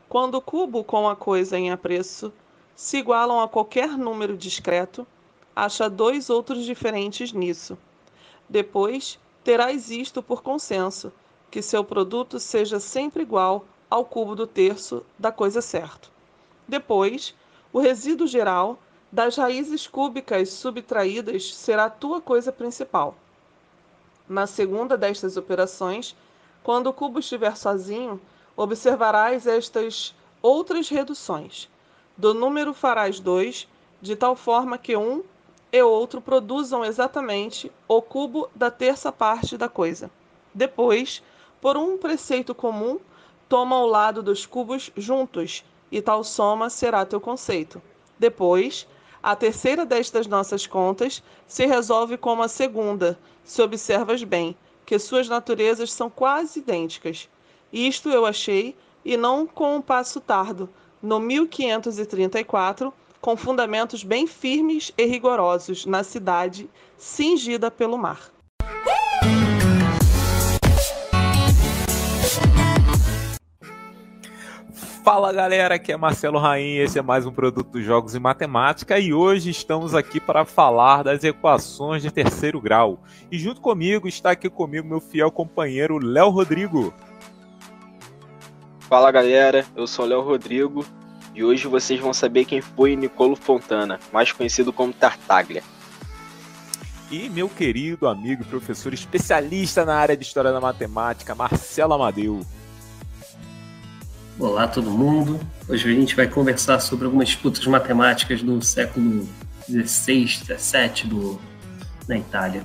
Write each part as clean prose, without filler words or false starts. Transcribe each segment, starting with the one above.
Quando o cubo com a coisa em apreço se igualam a qualquer número discreto, acha dois outros diferentes nisso. Depois, terás isto por consenso, que seu produto seja sempre igual ao cubo do terço da coisa certa. Depois, o resíduo geral das raízes cúbicas subtraídas será a tua coisa principal. Na segunda destas operações, quando o cubo estiver sozinho, observarás estas outras reduções. Do número farás 2, de tal forma que um e outro produzam exatamente o cubo da terça parte da coisa. Depois, por um preceito comum, toma o lado dos cubos juntos, e tal soma será teu conceito. Depois, a terceira destas nossas contas se resolve como a segunda, se observas bem, que suas naturezas são quase idênticas. Isto eu achei, e não com um passo tardo, no 1534, com fundamentos bem firmes e rigorosos, na cidade cingida pelo mar. Fala galera, aqui é Marcelo Rainha, esse é mais um produto dos Jogos em Matemática e hoje estamos aqui para falar das equações de terceiro grau. E junto comigo, está aqui comigo meu fiel companheiro Léo Rodrigo. Fala galera, eu sou o Léo Rodrigo e hoje vocês vão saber quem foi Niccolo Fontana, mais conhecido como Tartaglia. E meu querido amigo e professor especialista na área de História da Matemática, Marcelo Amadeu. Olá todo mundo, hoje a gente vai conversar sobre algumas disputas matemáticas do século XVI, XVII na Itália.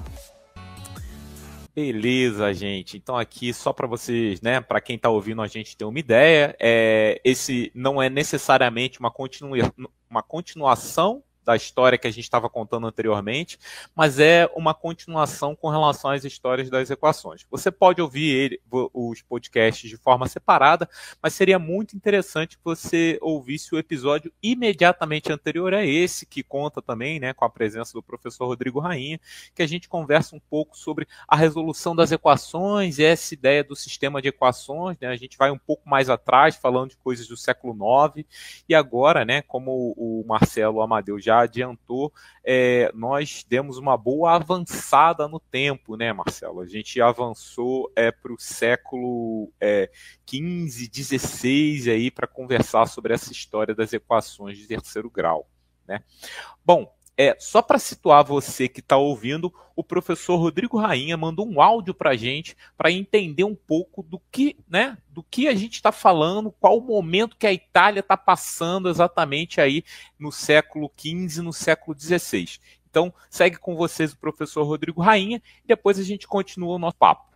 Beleza, gente. Então aqui só para vocês, né, para quem está ouvindo a gente ter uma ideia, esse não é necessariamente uma continuação da história que a gente estava contando anteriormente, mas é uma continuação com relação às histórias das equações. Você pode ouvir os podcasts de forma separada, mas seria muito interessante que você ouvisse o episódio imediatamente anterior a esse, que conta também, né, com a presença do professor Rodrigo Rainha, que a gente conversa um pouco sobre a resolução das equações e essa ideia do sistema de equações, né? A gente vai um pouco mais atrás, falando de coisas do século IX, e agora, né, como o Marcelo Amadeu já adiantou, nós demos uma boa avançada no tempo, né, Marcelo? A gente avançou para o século XV, XVI aí para conversar sobre essa história das equações de terceiro grau, né? Bom, só para situar você que está ouvindo, o professor Rodrigo Rainha mandou um áudio para a gente para entender um pouco do que a gente está falando, qual o momento que a Itália está passando exatamente aí no século XV e no século XVI. Então, segue com vocês o professor Rodrigo Rainha e depois a gente continua o nosso papo.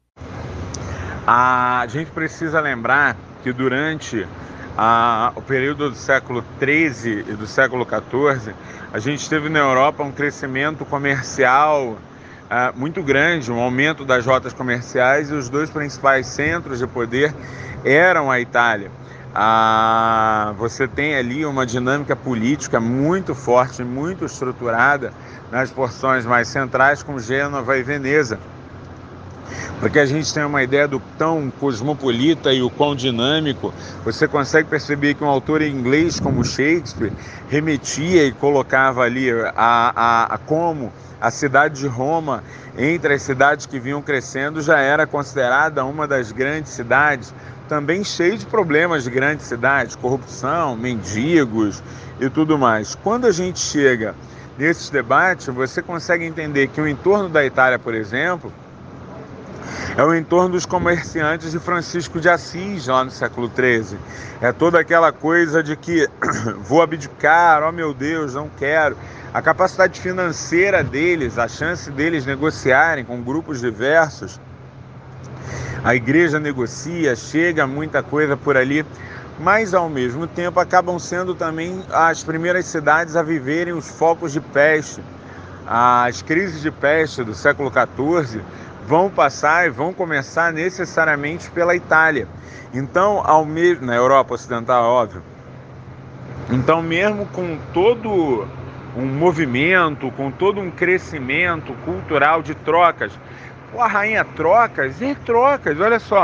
A gente precisa lembrar que durante o período do século XIII e do século XIV, a gente teve na Europa um crescimento comercial muito grande, um aumento das rotas comerciais, e os dois principais centros de poder eram a Itália. Você tem ali uma dinâmica política muito forte, muito estruturada nas porções mais centrais, como Gênova e Veneza. Porque a gente tem uma ideia do tão cosmopolita e o quão dinâmico, você consegue perceber que um autor inglês como Shakespeare remetia e colocava ali como a cidade de Roma, entre as cidades que vinham crescendo, já era considerada uma das grandes cidades, também cheia de problemas de grandes cidades, corrupção, mendigos e tudo mais. Quando a gente chega nesses debates, você consegue entender que o entorno da Itália, por exemplo, é o entorno dos comerciantes de Francisco de Assis, lá no século XIII. É toda aquela coisa de que vou abdicar, oh meu Deus, não quero. A capacidade financeira deles, a chance deles negociarem com grupos diversos. A igreja negocia, chega muita coisa por ali, mas ao mesmo tempo acabam sendo também as primeiras cidades a viverem os focos de peste. As crises de peste do século XIV vão passar e vão começar necessariamente pela Itália. Então, na Europa Ocidental, óbvio. Então, mesmo com todo um movimento, com todo um crescimento cultural de trocas, a rainha trocas, olha só,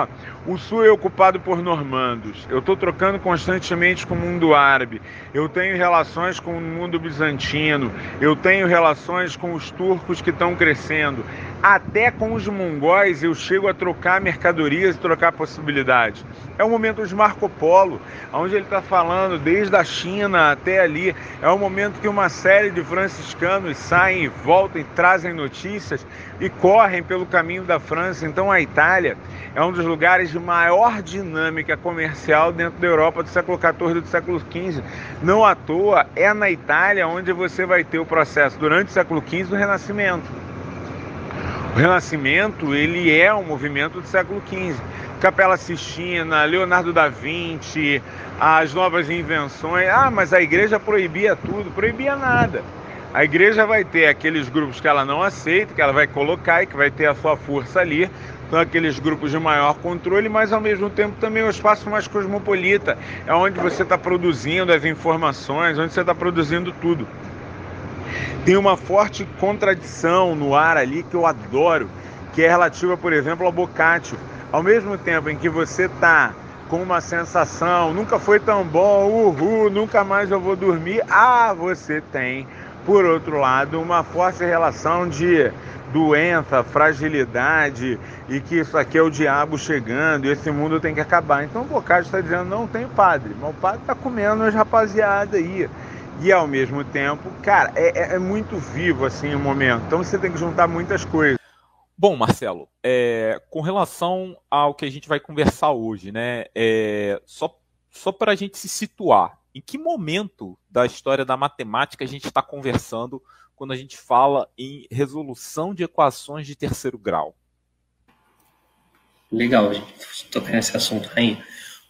O sul é ocupado por normandos. Eu estou trocando constantemente com o mundo árabe. Eu tenho relações com o mundo bizantino. Eu tenho relações com os turcos que estão crescendo. Até com os mongóis eu chego a trocar mercadorias e trocar possibilidades. É o momento de Marco Polo, onde ele está falando desde a China até ali. É o momento que uma série de franciscanos saem e voltam e trazem notícias e correm pelo caminho da França. Então a Itália é um dos lugares de maior dinâmica comercial dentro da Europa do século XIV e do século XV. Não à toa, é na Itália onde você vai ter o processo, durante o século XV, do Renascimento. O Renascimento, ele é um movimento do século XV. Capela Sistina, Leonardo da Vinci, as novas invenções. Ah, mas a igreja proibia tudo. Proibia nada. A igreja vai ter aqueles grupos que ela não aceita, que ela vai colocar e que vai ter a sua força ali. São aqueles grupos de maior controle, mas ao mesmo tempo também o espaço mais cosmopolita. É onde você está produzindo as informações, onde você está produzindo tudo. Tem uma forte contradição no ar ali que eu adoro, que é relativa, por exemplo, ao Boccaccio. Ao mesmo tempo em que você está com uma sensação, nunca foi tão bom, nunca mais eu vou dormir, você tem, por outro lado, uma forte relação de doença, fragilidade, e que isso aqui é o diabo chegando, e esse mundo tem que acabar. Então o Boccaccio está dizendo, não tem padre, mas o padre está comendo as rapaziada aí. E ao mesmo tempo, cara, é muito vivo assim o momento. Então você tem que juntar muitas coisas. Bom, Marcelo, com relação ao que a gente vai conversar hoje, né? Só para a gente se situar, em que momento da história da matemática a gente está conversando quando a gente fala em resolução de equações de terceiro grau? Legal, gente, tocar nesse assunto aí.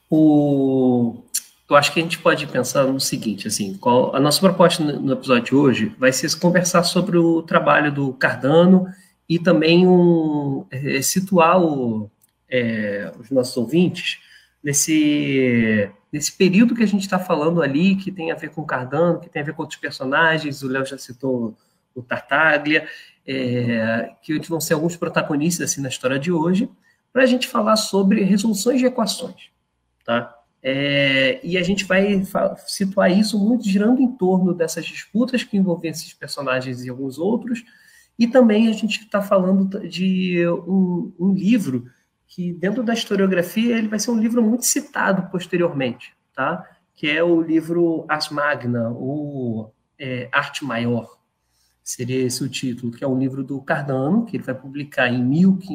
Eu acho que a gente pode pensar no seguinte, assim, a nossa proposta no episódio de hoje vai ser conversar sobre o trabalho do Cardano e também situar os nossos ouvintes nesse período que a gente está falando ali, que tem a ver com Cardano, que tem a ver com outros personagens, o Léo já citou o Tartaglia, que vão ser alguns protagonistas assim, na história de hoje, para a gente falar sobre resoluções de equações, tá? E a gente vai situar isso muito girando em torno dessas disputas que envolvem esses personagens e alguns outros, e também a gente está falando de um livro que, dentro da historiografia, ele vai ser um livro muito citado posteriormente, tá? Que é o livro Ars Magna, ou Arte Maior, seria esse o título, que é um livro do Cardano, que ele vai publicar em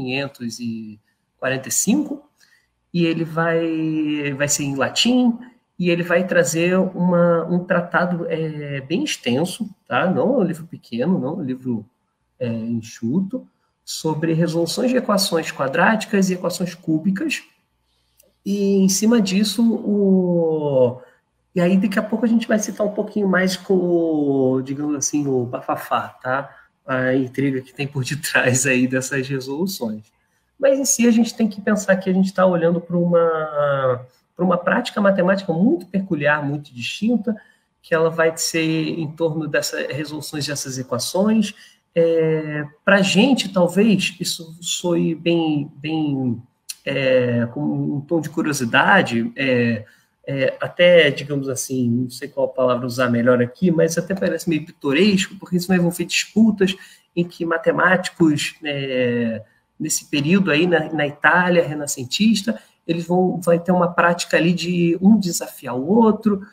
1545, e ele vai ser em latim, e ele vai trazer um tratado bem extenso, tá? Não é um livro pequeno, não é um livro enxuto, sobre resoluções de equações quadráticas e equações cúbicas, e em cima disso, e aí daqui a pouco a gente vai citar um pouquinho mais com, digamos assim, o bafafá, tá? A intriga que tem por detrás aí dessas resoluções. Mas em si a gente tem que pensar que a gente está olhando para uma prática matemática muito peculiar, muito distinta, que ela vai ser em torno dessas resoluções dessas equações. Para a gente, talvez, isso soe bem com um tom de curiosidade, até, digamos assim, não sei qual palavra usar melhor aqui, mas até parece meio pitoresco, porque isso vai envolver disputas em que matemáticos... nesse período aí na Itália renascentista, eles vão ter uma prática ali de um desafiar o outro,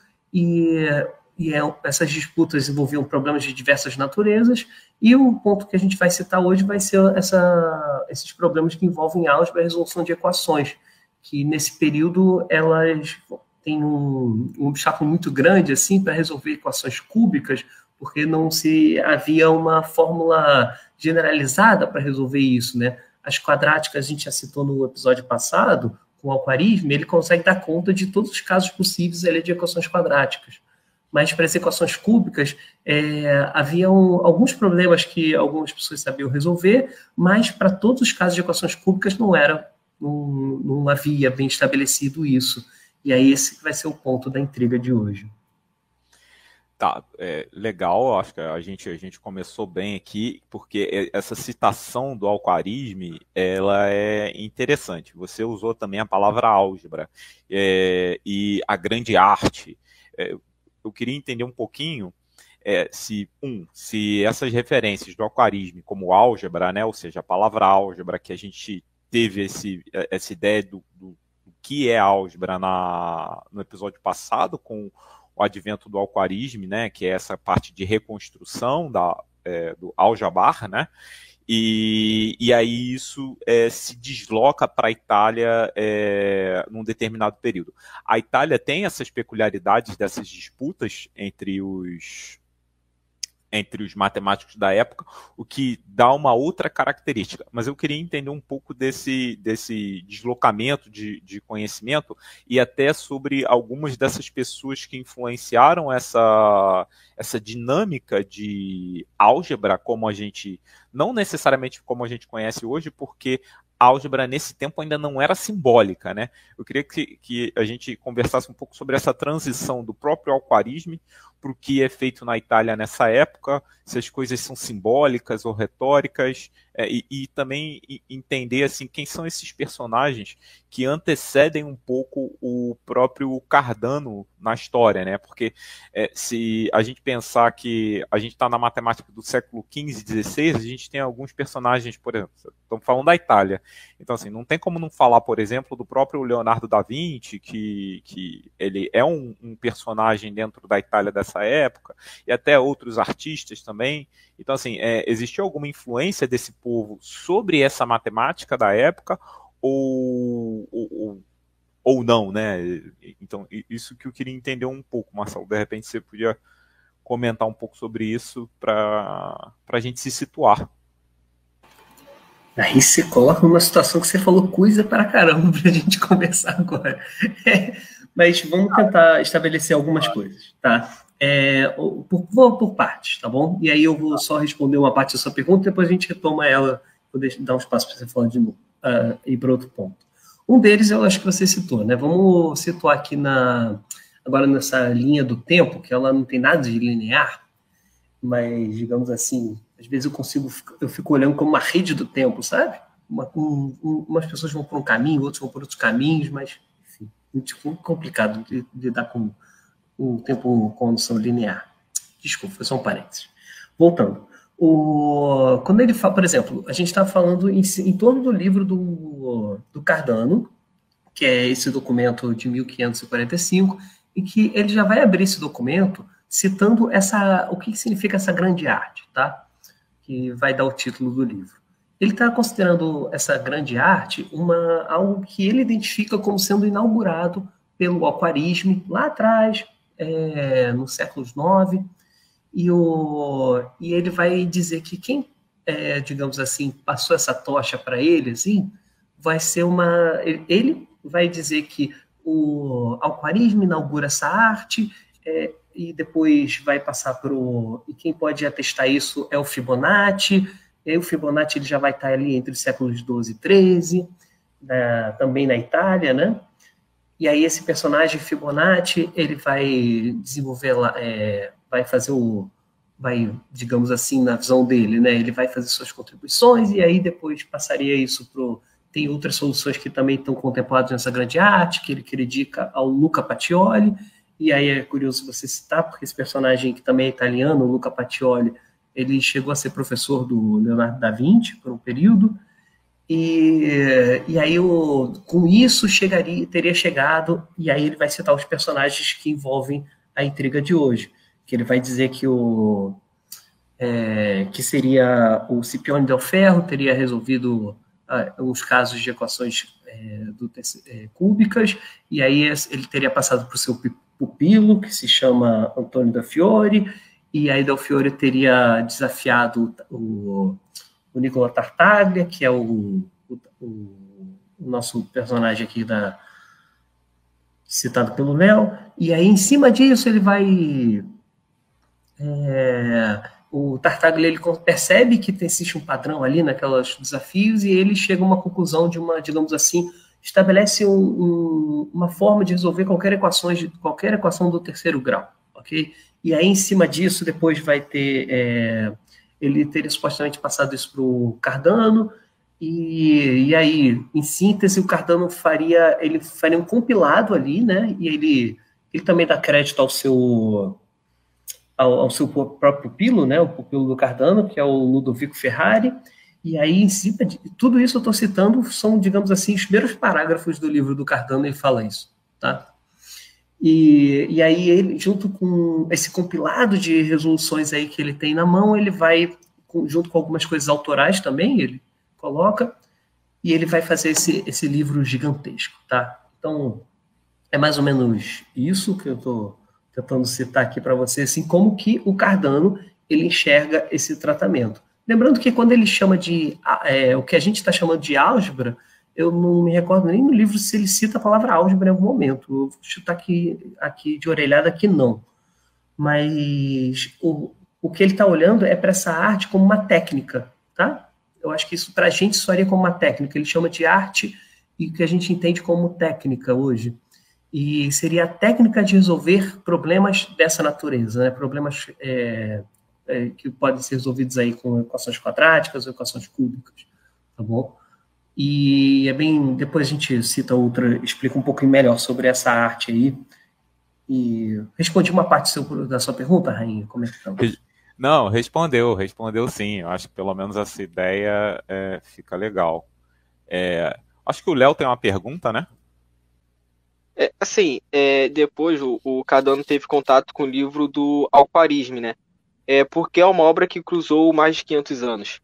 essas disputas envolviam problemas de diversas naturezas, e o ponto que a gente vai citar hoje vai ser esses problemas que envolvem álgebra e resolução de equações, que nesse período elas têm um obstáculo muito grande assim, para resolver equações cúbicas, porque não havia uma fórmula generalizada para resolver isso, né? As quadráticas, a gente já citou no episódio passado, com o alquarismo, ele consegue dar conta de todos os casos possíveis ali de equações quadráticas. Mas para as equações cúbicas, havia alguns problemas que algumas pessoas sabiam resolver, mas para todos os casos de equações cúbicas não havia bem estabelecido isso. E aí esse vai ser o ponto da intriga de hoje. Tá, legal, acho que a gente começou bem aqui, porque essa citação do Al-Khwarizmi, ela é interessante. Você usou também a palavra álgebra, e a grande arte. Eu queria entender um pouquinho se essas referências do Al-Khwarizmi como álgebra, né, ou seja, a palavra álgebra, que a gente teve essa ideia do que é álgebra no episódio passado, com o advento do Al-Khwarizmi, né, que é essa parte de reconstrução do Al-Jabar, né, e aí isso se desloca para a Itália num determinado período. A Itália tem essas peculiaridades dessas disputas entre os matemáticos da época, o que dá uma outra característica. Mas eu queria entender um pouco desse deslocamento de conhecimento e até sobre algumas dessas pessoas que influenciaram essa dinâmica de álgebra, não necessariamente como a gente conhece hoje, porque a álgebra nesse tempo ainda não era simbólica, né? Eu queria que a gente conversasse um pouco sobre essa transição do próprio Al-Khwarizmi para o que é feito na Itália nessa época, se as coisas são simbólicas ou retóricas, e também entender assim, quem são esses personagens que antecedem um pouco o próprio Cardano na história, né? Porque se a gente pensar que a gente está na matemática do século XV e XVI, a gente tem alguns personagens, por exemplo, estamos falando da Itália, então assim, não tem como não falar, por exemplo, do próprio Leonardo da Vinci, que ele é um personagem dentro da Itália dessa época, e até outros artistas também. Então assim, existiu alguma influência desse povo sobre essa matemática da época, ou não, né? Então, isso que eu queria entender um pouco, Marcelo. De repente você podia comentar um pouco sobre isso para a gente se situar. Aí você coloca numa situação que você falou coisa para caramba para a gente conversar agora. Mas vamos tentar estabelecer algumas coisas, tá? Vou por partes, tá bom? E aí eu vou só responder uma parte da sua pergunta, depois a gente retoma ela, vou dar um espaço para você falar de novo, ir para outro ponto. Um deles eu acho que você citou, né? Vamos situar aqui agora nessa linha do tempo, que ela não tem nada de linear, mas, digamos assim, às vezes eu fico olhando como uma rede do tempo, sabe? Umas pessoas vão por um caminho, outros vão por outros caminhos, mas, enfim, muito complicado de lidar com o tempo com condição linear. Desculpa, foi só um parênteses. Voltando. Quando ele fala, por exemplo, a gente está falando em torno do livro do Cardano, que é esse documento de 1545, e que ele já vai abrir esse documento citando o que significa essa grande arte, tá? Que vai dar o título do livro. Ele está considerando essa grande arte algo que ele identifica como sendo inaugurado pelo Al-Khwarizmi lá atrás, no século IX, e ele vai dizer que quem, digamos assim, passou essa tocha para ele, assim, vai ser ele vai dizer que o Al-Khwarizmi inaugura essa arte, e depois vai passar e quem pode atestar isso é o Fibonacci, e aí o Fibonacci ele já vai estar ali entre os séculos XII e XIII, também na Itália, né? E aí esse personagem Fibonacci, ele vai desenvolver, digamos assim, na visão dele, né? Ele vai fazer suas contribuições e aí depois passaria isso tem outras soluções que também estão contempladas nessa grande arte, que ele dedica ao Luca Pacioli, e aí é curioso você citar, porque esse personagem que também é italiano, o Luca Pacioli, ele chegou a ser professor do Leonardo da Vinci por um período, e aí com isso teria chegado, e aí ele vai citar os personagens que envolvem a intriga de hoje, que ele vai dizer que que seria o Scipione del Ferro, teria resolvido uns casos de equações cúbicas, e aí ele teria passado para o seu pupilo, que se chama Antonio da Fiore, e aí Del Fiore teria desafiado o Nicola Tartaglia, que é o nosso personagem aqui citado pelo Léo, e aí em cima disso ele vai... o Tartaglia ele percebe que existe um padrão ali naqueles desafios e ele chega a uma conclusão digamos assim, estabelece uma forma de resolver qualquer equação do terceiro grau, ok? E aí, em cima disso, depois vai ter... ele teria supostamente passado isso para o Cardano, e aí, em síntese, o Cardano faria um compilado ali, né? E ele também dá crédito ao seu próprio pupilo, né? O pupilo do Cardano, que é o Ludovico Ferrari. E aí, em cima de tudo isso eu estou citando, são, digamos assim, os primeiros parágrafos do livro do Cardano, ele fala isso, tá? E aí, ele, junto com esse compilado de resoluções aí que ele tem na mão, ele vai, junto com algumas coisas autorais também, ele coloca, e ele vai fazer esse livro gigantesco, tá? Então, é mais ou menos isso que eu estou tentando citar aqui para você, assim, como que o Cardano, ele enxerga esse tratamento. Lembrando que quando ele chama de, o que a gente está chamando de álgebra, eu não me recordo nem no livro se ele cita a palavra álgebra em algum momento. Eu vou chutar aqui de orelhada que não. Mas o que ele está olhando é para essa arte como uma técnica, tá? Eu acho que isso para a gente soaria como uma técnica. Ele chama de arte e que a gente entende como técnica hoje. E seria a técnica de resolver problemas dessa natureza, né? Problemas que podem ser resolvidos aí com equações quadráticas ou equações cúbicas, tá bom? E é bem... Depois a gente cita outra, explica um pouquinho melhor sobre essa arte aí. E respondi uma parte da sua pergunta, Rainha? Como é que tá? Não, respondeu sim. Eu acho que pelo menos essa ideia fica legal. Acho que o Léo tem uma pergunta, né? Depois o Cardano teve contato com o livro do Al-Khwarizmi, né? Porque é uma obra que cruzou mais de 500 anos.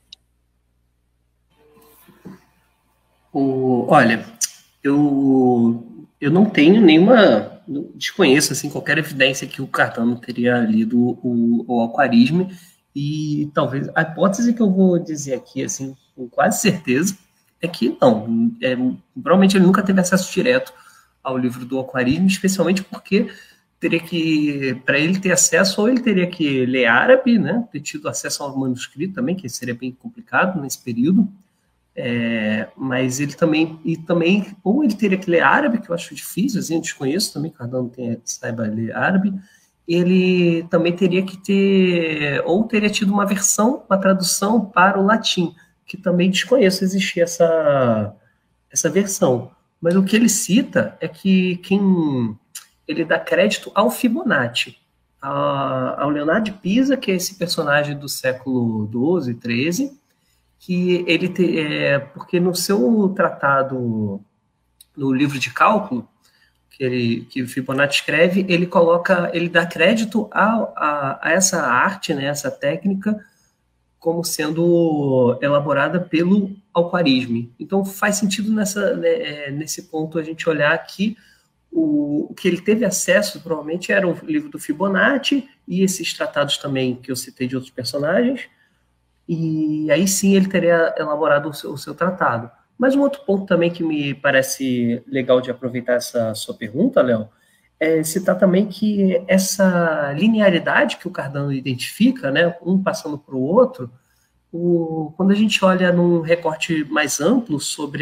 Olha, eu não tenho nenhuma... Desconheço assim, qualquer evidência que o Cardano teria lido o Al-Khwarizmi, e talvez a hipótese que eu vou dizer aqui, assim, com quase certeza, é que não. Provavelmente ele nunca teve acesso direto ao livro do Al-Khwarizmi, especialmente porque teria que, para ele ter acesso, ou ele teria que ler árabe, né, ter tido acesso ao manuscrito também, que seria bem complicado nesse período, mas ele também, ou ele teria que ler árabe, que eu acho difícil, assim, eu desconheço também, Cardano saiba ler árabe, ele também teria que ter, ou teria tido uma tradução para o latim, que também desconheço existir essa versão. Mas o que ele cita é que ele dá crédito ao Fibonacci, ao Leonardo de Pisa, que é esse personagem do século XII, XIII, que ele porque no seu tratado, no livro de cálculo, que o Fibonacci escreve, ele dá crédito a essa arte, né, essa técnica, como sendo elaborada pelo Al-Khwarizmi. Então faz sentido nesse ponto a gente olhar que o que ele teve acesso provavelmente era o livro do Fibonacci e esses tratados também que eu citei de outros personagens, e aí sim ele teria elaborado o seu tratado. Mas um outro ponto também que me parece legal de aproveitar essa sua pergunta, Léo, é citar também que essa linearidade que o Cardano identifica, né, um passando para o outro, quando a gente olha num recorte mais amplo sobre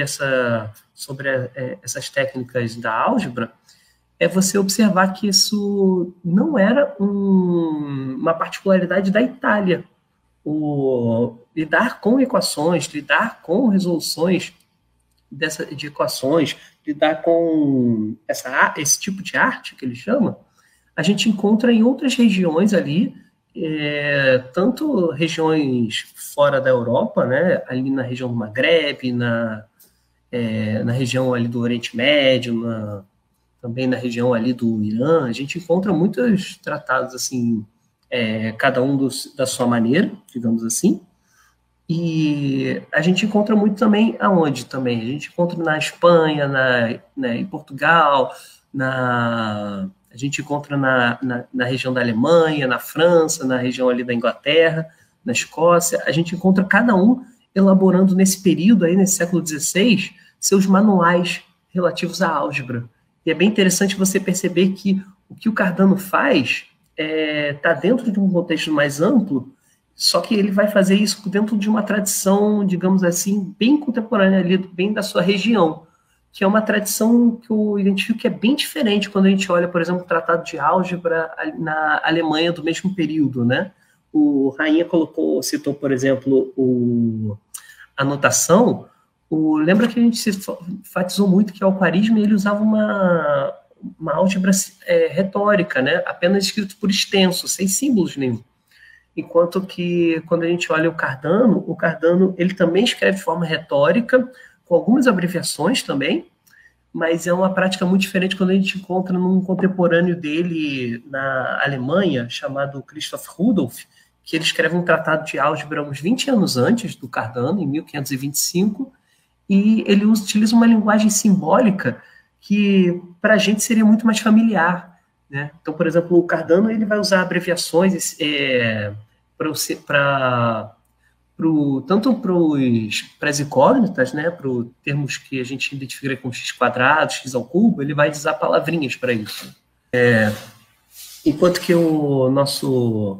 essas técnicas da álgebra, você observar que isso não era uma particularidade da Itália. Lidar com equações, lidar com resoluções de equações, lidar com esse tipo de arte que ele chama, a gente encontra em outras regiões ali, tanto regiões fora da Europa, né, ali na região do Maghreb, na região ali do Oriente Médio, também na região ali do Irã, a gente encontra muitos tratados assim, cada um da sua maneira, digamos assim. E a gente encontra muito também aonde também? A gente encontra na Espanha, em Portugal, a gente encontra na região da Alemanha, na França, na região ali da Inglaterra, na Escócia. A gente encontra cada um elaborando nesse período aí, nesse século XVI, seus manuais relativos à álgebra. E é bem interessante você perceber que o que o Cardano faz está dentro de um contexto mais amplo, só que ele vai fazer isso dentro de uma tradição, digamos assim, bem contemporânea, ali, bem da sua região. que é uma tradição que eu identifico que é bem diferente quando a gente olha, por exemplo, o Tratado de Álgebra na Alemanha do mesmo período, né? O Rainha citou, por exemplo, a notação. Lembra que a gente se enfatizou muito que o Al-Khwarizmi ele usava uma álgebra retórica, né? Apenas escrito por extenso, sem símbolos nenhum. Enquanto que, quando a gente olha o Cardano ele também escreve de forma retórica, com algumas abreviações também, mas é uma prática muito diferente quando a gente encontra num contemporâneo dele na Alemanha, chamado Christoph Rudolph, que ele escreve um tratado de álgebra uns 20 anos antes do Cardano, em 1525, e ele utiliza uma linguagem simbólica que para a gente seria muito mais familiar, né? Então, por exemplo, o Cardano ele vai usar abreviações tanto para as incógnitas, né, para os termos que a gente identifica com x quadrado, x ao cubo, ele vai usar palavrinhas para isso. Enquanto que o nosso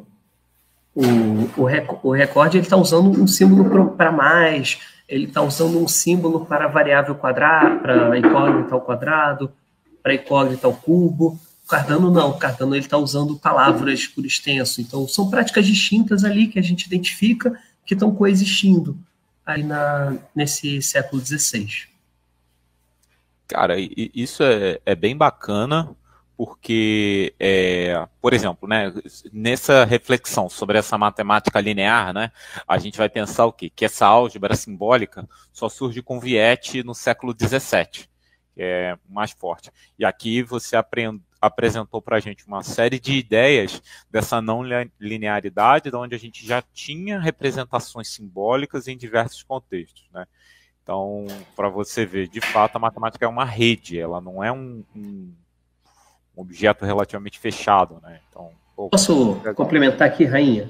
o recorde ele está usando um símbolo para mais, ele está usando um símbolo para variável quadrada, para incógnita ao quadrado, para incógnita ao cubo. O Cardano não, o Cardano ele está usando palavras por extenso. Então, são práticas distintas ali que a gente identifica que estão coexistindo aí nesse século XVI. Cara, isso é bem bacana, porque, por exemplo, né, nessa reflexão sobre essa matemática linear, né, a gente vai pensar o quê? Que essa álgebra simbólica só surge com Viette no século XVII, que é mais forte. E aqui você apresentou para a gente uma série de ideias dessa não linearidade, onde a gente já tinha representações simbólicas em diversos contextos, né? Então, para você ver, de fato, a matemática é uma rede, ela não é um objeto relativamente fechado, né? Então, posso complementar aqui, Rainha?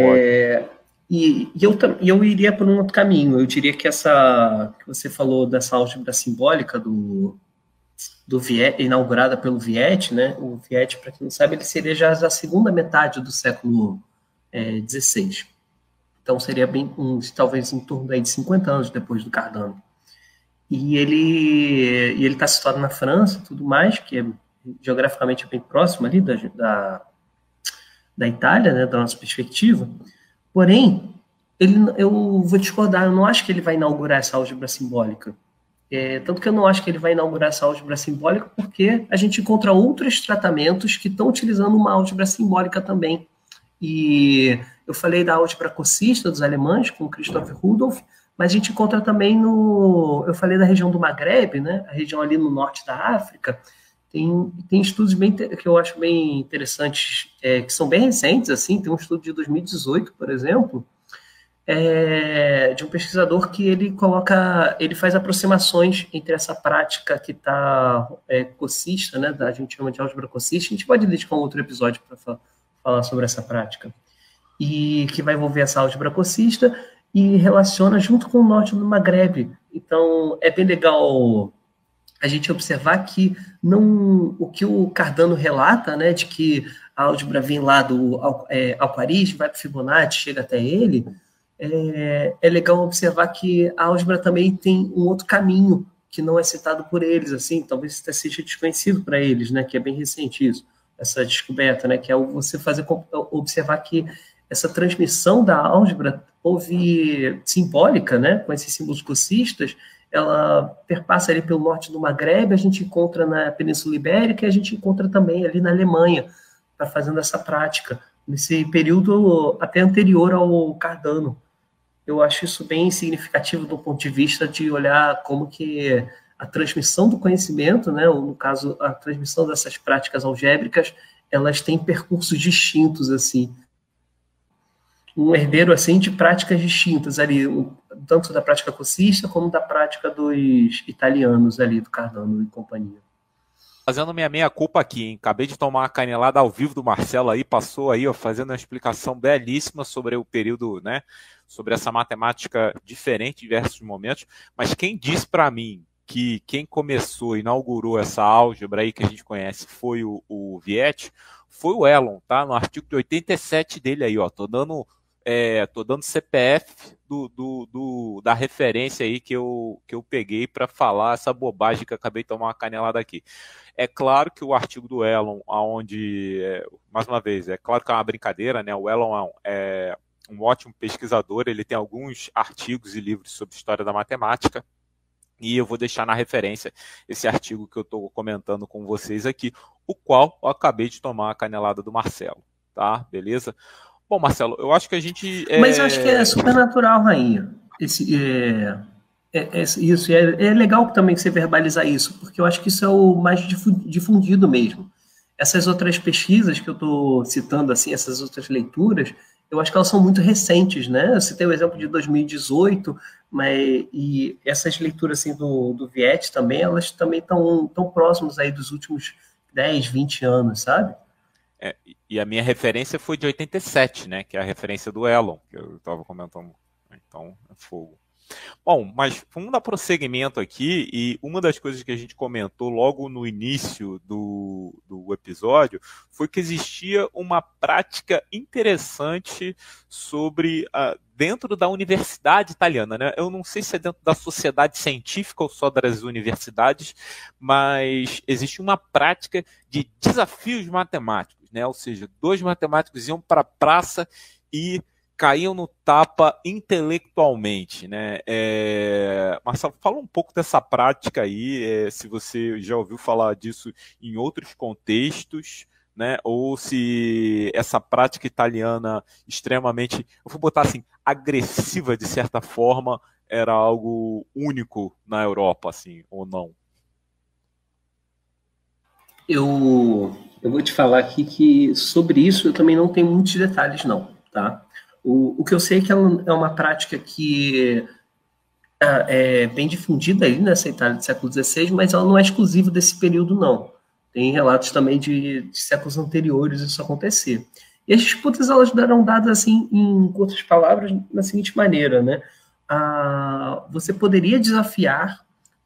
Eu iria por um outro caminho. Eu diria que que você falou dessa álgebra simbólica do Viette, inaugurada pelo Viette, né? O Viette, para quem não sabe, ele seria já da segunda metade do século XVI. Então, seria talvez em torno de 50 anos depois do Cardano. E ele está situado na França e tudo mais, que é geograficamente bem próximo ali da Itália, né, da nossa perspectiva. Porém, eu vou discordar, eu não acho que ele vai inaugurar essa álgebra simbólica. Tanto que eu não acho que ele vai inaugurar essa álgebra simbólica porque a gente encontra outros tratamentos que estão utilizando uma álgebra simbólica também. E eu falei da álgebra cossista dos alemães, com Christoph Rudolph, mas a gente encontra também eu falei da região do Maghreb, né, a região ali no norte da África. Tem estudos que eu acho bem interessantes, que são bem recentes, assim. Tem um estudo de 2018, por exemplo, de um pesquisador que ele faz aproximações entre essa prática que está cossista, né, a gente chama de álgebra cossista. A gente pode dedicar um outro episódio para falar sobre essa prática, e que vai envolver essa álgebra cossista e relaciona junto com o norte do Maghreb. Então, é bem legal a gente observar que o que o Cardano relata, né, de que a álgebra vem lá do Al-Khwarizmi, vai para o Fibonacci, chega até ele, é legal observar que a álgebra também tem um outro caminho que não é citado por eles, assim, talvez seja desconhecido para eles, né, que é bem recente isso, essa descoberta, né, que é você observar que essa transmissão da álgebra simbólica, né, com esses símbolos cossistas, ela perpassa ali pelo norte do Maghreb, a gente encontra na Península Ibérica e a gente encontra também ali na Alemanha, tá fazendo essa prática, nesse período até anterior ao Cardano. Eu acho isso bem significativo do ponto de vista de olhar como que a transmissão do conhecimento, né, ou no caso, a transmissão dessas práticas algébricas, elas têm percursos distintos, assim. Um herdeiro, assim, de práticas distintas ali, tanto da prática cossista como da prática dos italianos ali, do Cardano e companhia. Fazendo minha meia-culpa aqui, hein? Acabei de tomar uma canelada ao vivo do Marcelo aí, passou aí, ó, fazendo uma explicação belíssima sobre o período, né, sobre essa matemática diferente em diversos momentos, mas quem disse para mim que quem começou, inaugurou essa álgebra aí que a gente conhece foi o Viette, foi o Elon, tá? No artigo de 87 dele aí, ó, tô dando tô dando CPF da referência aí que eu peguei para falar essa bobagem que eu acabei de tomar uma canelada aqui. É claro que o artigo do Elon, onde, mais uma vez, é claro que é uma brincadeira, né? O Elon é um ótimo pesquisador, ele tem alguns artigos e livros sobre história da matemática, e eu vou deixar na referência esse artigo que eu estou comentando com vocês aqui, o qual eu acabei de tomar a canelada do Marcelo, tá? Beleza? Bom, Marcelo, eu acho que a gente... Mas eu acho que é super natural, Rainha. Isso, é legal também que você verbalizar isso, porque eu acho que isso é o mais difundido mesmo. Essas outras pesquisas que eu estou citando, assim, essas outras leituras, eu acho que elas são muito recentes, né? Eu citei o exemplo de 2018, e essas leituras assim, do Viet também, elas também estão tão próximas aí dos últimos 10, 20 anos, sabe? E a minha referência foi de 87, né? Que é a referência do Elon, que eu estava comentando. Então, é fogo. Bom, mas vamos dar prosseguimento aqui, e uma das coisas que a gente comentou logo no início do episódio foi que existia uma prática interessante sobre dentro da universidade italiana, né? Eu não sei se é dentro da sociedade científica ou só das universidades, mas existe uma prática de desafios matemáticos, né? Ou seja, dois matemáticos iam para a praça e caíam no tapa intelectualmente, né? Marcelo, fala um pouco dessa prática aí, se você já ouviu falar disso em outros contextos, né? Ou se essa prática italiana extremamente, eu vou botar assim, agressiva de certa forma, era algo único na Europa, assim, ou não? Eu vou te falar aqui que sobre isso eu também não tenho muitos detalhes, não, tá? O que eu sei é que é uma prática que é bem difundida aí nessa Itália do século XVI, mas ela não é exclusiva desse período, não. Tem relatos também de séculos anteriores isso acontecer. E as disputas, elas eram dadas, assim, em outras palavras, da seguinte maneira, né? Você poderia desafiar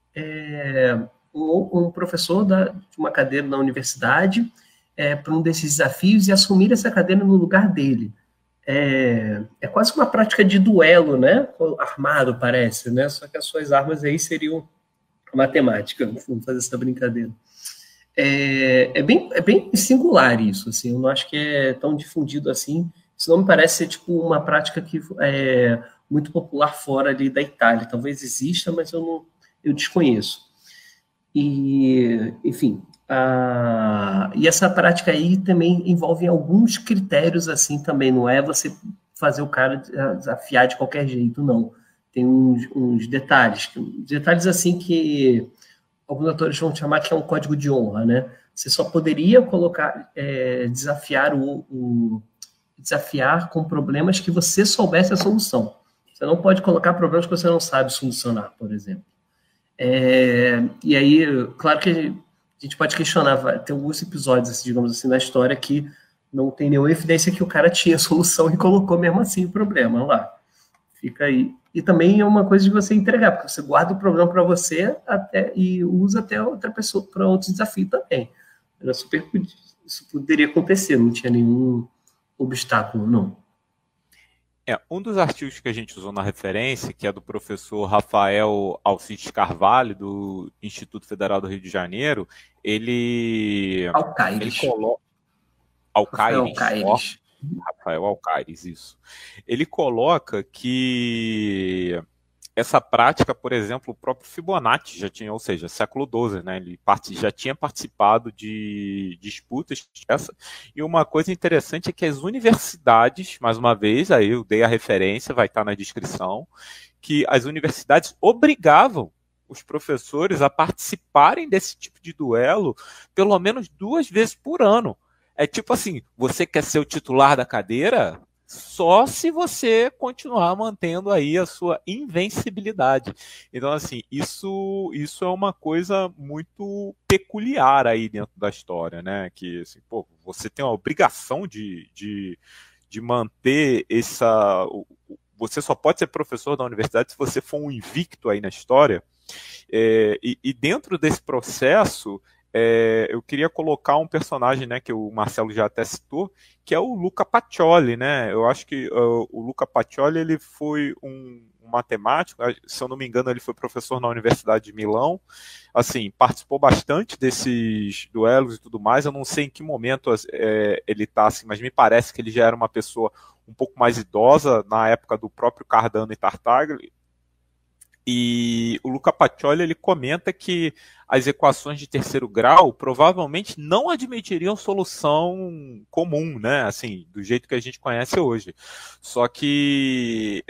um professor de uma cadeira na universidade para um desses desafios e assumir essa cadeira no lugar dele. É quase uma prática de duelo, né? Armado, parece, né? Só que as suas armas aí seriam matemática, vamos fazer essa brincadeira. É bem singular isso, assim, eu não acho que é tão difundido assim, isso não me parece ser tipo uma prática que é muito popular fora ali da Itália, talvez exista, mas eu desconheço. E, enfim, e essa prática aí também envolve alguns critérios assim também, não é você fazer o cara desafiar de qualquer jeito, não. Tem uns detalhes assim que alguns autores vão chamar que é um código de honra, né? Você só poderia desafiar com problemas que você soubesse a solução. Você não pode colocar problemas que você não sabe solucionar, por exemplo. E aí, claro que a gente pode questionar, tem alguns episódios, assim, digamos assim, na história que não tem nenhuma evidência que o cara tinha solução e colocou mesmo assim o problema lá. Fica aí. E também é uma coisa de você entregar, porque você guarda o problema para você e usa até outra pessoa para outro desafio também. Isso poderia acontecer, não tinha nenhum obstáculo, não. Um dos artigos que a gente usou na referência, que é do professor Rafael Alcides Carvalho, do Instituto Federal do Rio de Janeiro, ele coloca... Rafael Alcaires, isso. Ele coloca que essa prática, por exemplo, o próprio Fibonacci já tinha, ou seja, século XII, né? Ele já tinha participado de disputas dessa. E uma coisa interessante é que as universidades, mais uma vez, aí eu dei a referência, vai estar na descrição, que as universidades obrigavam os professores a participarem desse tipo de duelo pelo menos 2 vezes por ano. É tipo assim, você quer ser o titular da cadeira só se você continuar mantendo aí a sua invencibilidade. Então, assim, isso é uma coisa muito peculiar aí dentro da história, né? Que, assim, pô, você tem a obrigação de manter essa... Você só pode ser professor da universidade se você for um invicto aí na história. E dentro desse processo, eu queria colocar um personagem, né, que o Marcelo já até citou, que é o Luca Pacioli, né? Eu acho que o Luca Pacioli ele foi um matemático, se eu não me engano, ele foi professor na Universidade de Milão, assim, participou bastante desses duelos e tudo mais. Eu não sei em que momento ele está, assim, mas me parece que ele já era uma pessoa um pouco mais idosa na época do próprio Cardano e Tartaglia. E o Luca Pacioli ele comenta que as equações de terceiro grau provavelmente não admitiriam solução comum, né? Assim, do jeito que a gente conhece hoje. Só que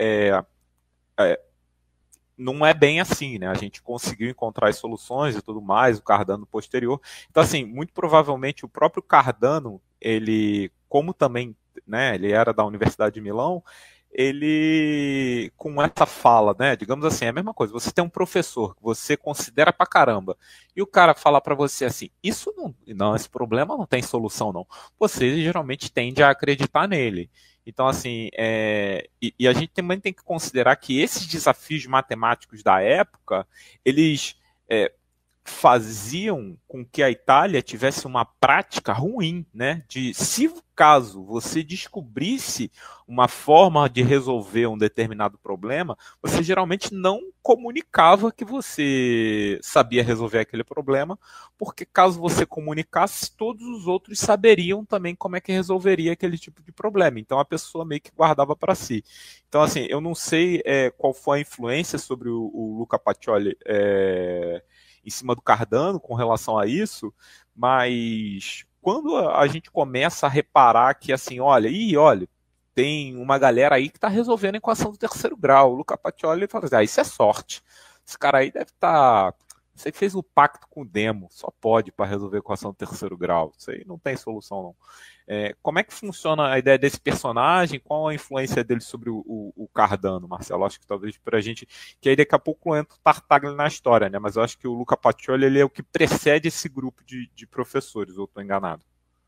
não é bem assim, né? A gente conseguiu encontrar as soluções e tudo mais, o Cardano posterior. Então, assim, muito provavelmente o próprio Cardano, ele, como também, né, ele era da Universidade de Milão, ele, com essa fala, né, digamos assim, é a mesma coisa, você tem um professor que você considera pra caramba, e o cara fala pra você assim, isso não, esse problema não tem solução não, você geralmente tende a acreditar nele. Então, assim, e a gente também tem que considerar que esses desafios matemáticos da época, eles faziam com que a Itália tivesse uma prática ruim, né? De se caso você descobrisse uma forma de resolver um determinado problema, você geralmente não comunicava que você sabia resolver aquele problema, porque caso você comunicasse, todos os outros saberiam também como é que resolveria aquele tipo de problema. Então a pessoa meio que guardava para si. Então, assim, eu não sei qual foi a influência sobre o Luca Pacioli em cima do Cardano com relação a isso, mas quando a gente começa a reparar que assim, olha, tem uma galera aí que está resolvendo a equação do terceiro grau, o Luca Pacioli fala assim, isso é sorte, esse cara aí deve estar, você fez o pacto com o demo, só pode para resolver a equação do terceiro grau, isso aí não tem solução não. Como é que funciona a ideia desse personagem? Qual a influência dele sobre o Cardano, Marcelo? Acho que talvez para a gente... Que aí daqui a pouco entra o Tartaglia na história, né? Mas eu acho que o Luca Pacioli ele é o que precede esse grupo de professores, ou estou enganado?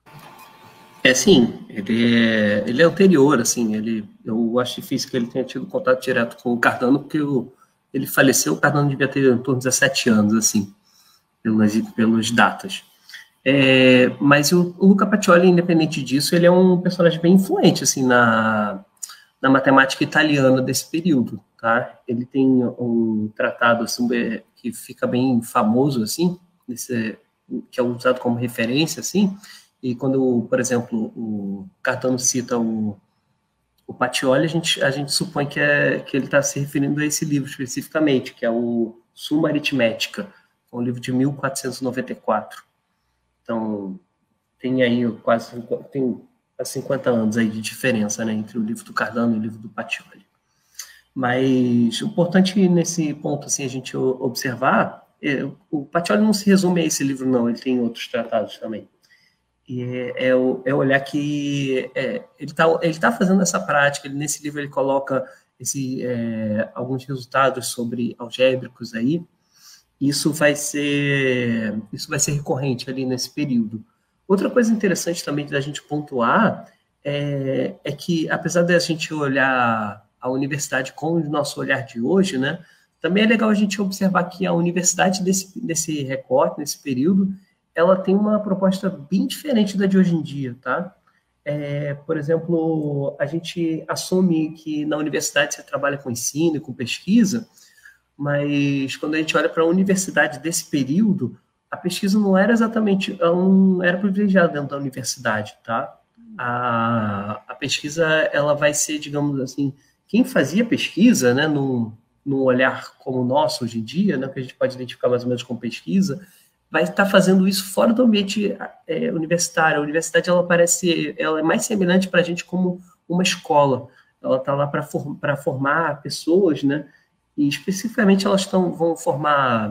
Sim, ele é anterior, assim, eu acho difícil que ele tenha tido contato direto com o Cardano, porque ele faleceu, o Cardano devia ter em torno de 17 anos, assim, pelas datas. Mas o Luca Pacioli, independente disso, ele é um personagem bem influente assim, na matemática italiana desse período. Tá? Ele tem um tratado assim, que fica bem famoso, assim, que é usado como referência, assim, e quando, por exemplo, o Cardano cita o Pacioli, a gente supõe que ele está se referindo a esse livro especificamente, que é o Summa Aritmética, um livro de 1494. Então, tem aí tem 50 anos aí de diferença, né, entre o livro do Cardano e o livro do Pacioli. Mas o importante nesse ponto, assim, a gente observar, o Pacioli não se resume a esse livro, não, ele tem outros tratados também. E olhar que ele tá fazendo essa prática, nesse livro ele coloca alguns resultados sobre algébricos aí. Isso vai ser recorrente ali nesse período. Outra coisa interessante também da gente pontuar é que, apesar de a gente olhar a universidade com o nosso olhar de hoje, né, também é legal a gente observar que a universidade desse recorte, nesse período, ela tem uma proposta bem diferente da de hoje em dia, tá? Por exemplo, a gente assume que na universidade você trabalha com ensino e com pesquisa, mas quando a gente olha para a universidade desse período, a pesquisa não era exatamente, ela não era privilegiada dentro da universidade, tá? A pesquisa, ela vai ser, digamos assim, quem fazia pesquisa, né, num olhar como o nosso hoje em dia, né, que a gente pode identificar mais ou menos com pesquisa, vai estar fazendo isso fora do ambiente universitário. A universidade, ela é mais semelhante para a gente como uma escola. Ela está lá para formar pessoas, né? E especificamente elas vão formar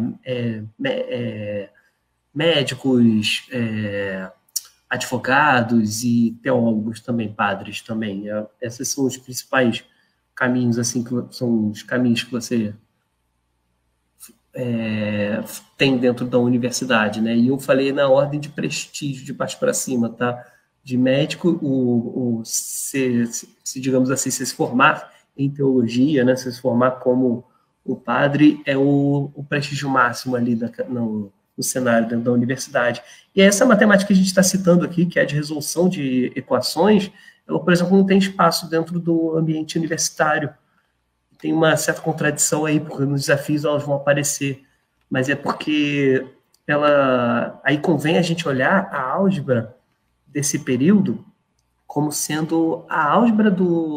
médicos, advogados e teólogos também, padres também. Esses são os principais caminhos, assim, que são os caminhos que você tem dentro da universidade, né? E eu falei na ordem de prestígio, de baixo para cima, tá? De médico, se digamos assim, se formar em teologia, né? Se formar como o padre é o prestígio máximo ali no no cenário dentro da universidade. E essa matemática que a gente está citando aqui, que é a de resolução de equações, ela, por exemplo, não tem espaço dentro do ambiente universitário. Tem uma certa contradição aí, porque nos desafios elas vão aparecer, mas é porque aí convém a gente olhar a álgebra desse período como sendo a álgebra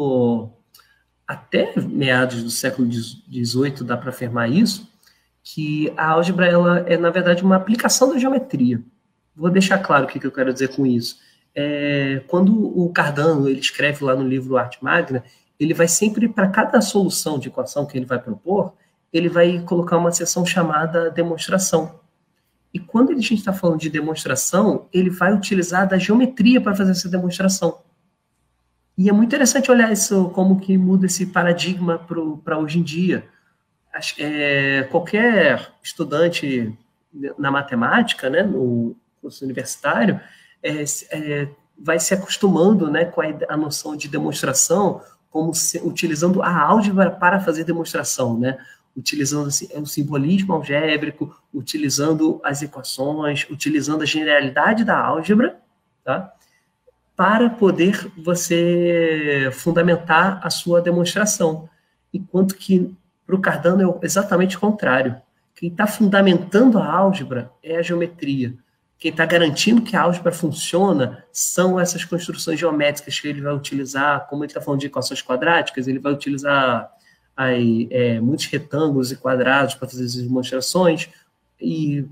até meados do século XVIII, dá para afirmar isso, que a álgebra ela é, na verdade, uma aplicação da geometria. Vou deixar claro o que eu quero dizer com isso. Quando o Cardano ele escreve lá no livro Arte Magna, ele vai sempre, para cada solução de equação que ele vai propor, ele vai colocar uma seção chamada demonstração. E quando a gente está falando de demonstração, ele vai utilizar da geometria para fazer essa demonstração. E é muito interessante olhar isso, como que muda esse paradigma para hoje em dia. Qualquer estudante na matemática, né, no curso universitário, vai se acostumando, né, com a noção de demonstração, utilizando a álgebra para fazer demonstração, né? Utilizando assim, o simbolismo algébrico, utilizando as equações, utilizando a generalidade da álgebra, tá? Para poder você fundamentar a sua demonstração. Enquanto que, para o Cardano, é exatamente o contrário. Quem está fundamentando a álgebra é a geometria. Quem está garantindo que a álgebra funciona são essas construções geométricas que ele vai utilizar, como ele está falando de equações quadráticas, ele vai utilizar muitos retângulos e quadrados para fazer as demonstrações, e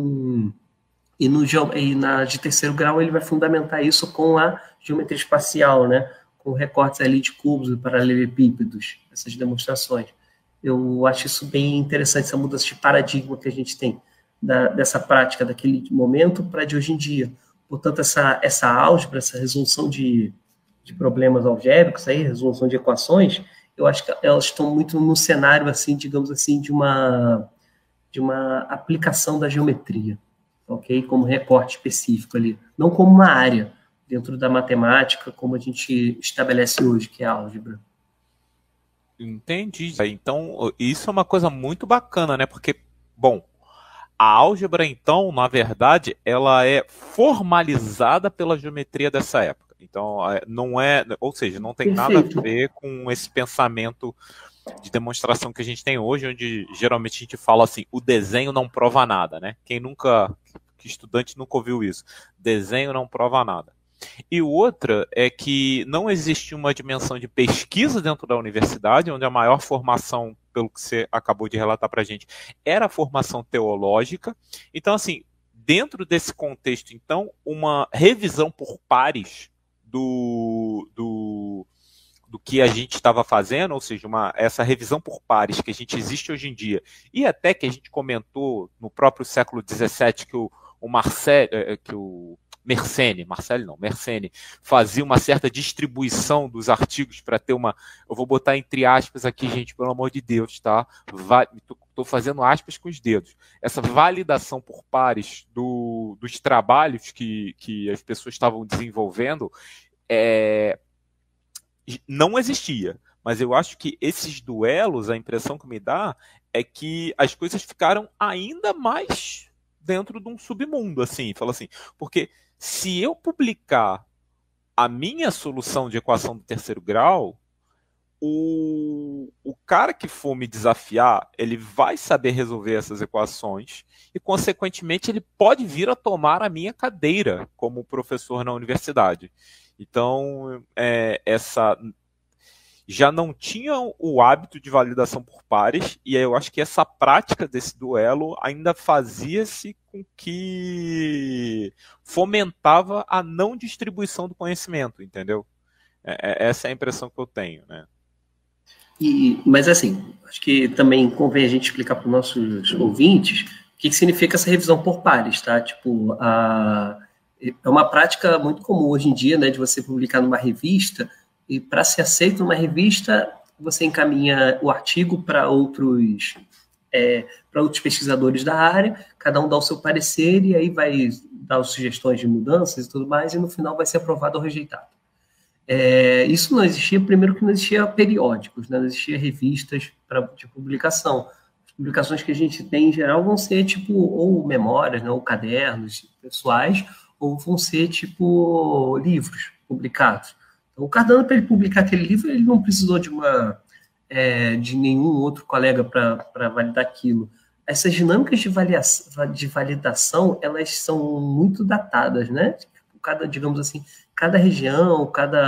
na de terceiro grau ele vai fundamentar isso com a geometria espacial, né? Com recortes ali de cubos e paralelepípedos, essas demonstrações. Eu acho isso bem interessante, essa mudança de paradigma que a gente tem dessa prática daquele momento para de hoje em dia. Portanto, essa álgebra, essa resolução de problemas algébricos, resolução de equações, eu acho que elas estão muito no cenário, assim, digamos assim, de uma aplicação da geometria, ok? Como recorte específico ali, não como uma área dentro da matemática, como a gente estabelece hoje, que é a álgebra. Entendi. Então, isso é uma coisa muito bacana, né? Porque, bom, a álgebra, então, na verdade, ela é formalizada pela geometria dessa época. Então, não é, ou seja, não tem nada a ver com esse pensamento de demonstração que a gente tem hoje, onde geralmente a gente fala assim, o desenho não prova nada, né? Que estudante nunca ouviu isso. Desenho não prova nada. E outra é que não existe uma dimensão de pesquisa dentro da universidade, onde a maior formação, pelo que você acabou de relatar para a gente, era a formação teológica. Então, assim, dentro desse contexto, então, uma revisão por pares do que a gente estava fazendo, ou seja, essa revisão por pares que a gente existe hoje em dia, e até que a gente comentou no próprio século XVII que o Mersenne fazia uma certa distribuição dos artigos para ter eu vou botar entre aspas aqui, gente, pelo amor de Deus, tá? Estou fazendo aspas com os dedos. Essa validação por pares dos trabalhos que as pessoas estavam desenvolvendo não existia. Mas eu acho que esses duelos, a impressão que me dá é que as coisas ficaram ainda mais dentro de um submundo, assim, fala assim, porque se eu publicar a minha solução de equação do terceiro grau, o cara que for me desafiar, ele vai saber resolver essas equações e, consequentemente, ele pode vir a tomar a minha cadeira como professor na universidade. Então, já não tinha o hábito de validação por pares, e eu acho que essa prática desse duelo ainda fazia-se com que fomentava a não distribuição do conhecimento, entendeu? Essa é a impressão que eu tenho, né? Mas assim, acho que também convém a gente explicar para os nossos ouvintes o que significa essa revisão por pares, tá? Tipo, é uma prática muito comum hoje em dia, né, de você publicar numa revista, e para ser aceito numa revista, você encaminha o artigo para outros pesquisadores da área, cada um dá o seu parecer, e aí vai dar as sugestões de mudanças e tudo mais, e no final vai ser aprovado ou rejeitado. Isso não existia, primeiro que não existia periódicos, né? Não existia revistas de publicação. As publicações que a gente tem, em geral, vão ser, tipo, ou memórias, né, ou cadernos pessoais, ou vão ser, tipo, livros publicados. Então, o Cardano, para ele publicar aquele livro, ele não precisou de nenhum outro colega para validar aquilo. Essas dinâmicas de validação, elas são muito datadas, né? Digamos assim, cada região,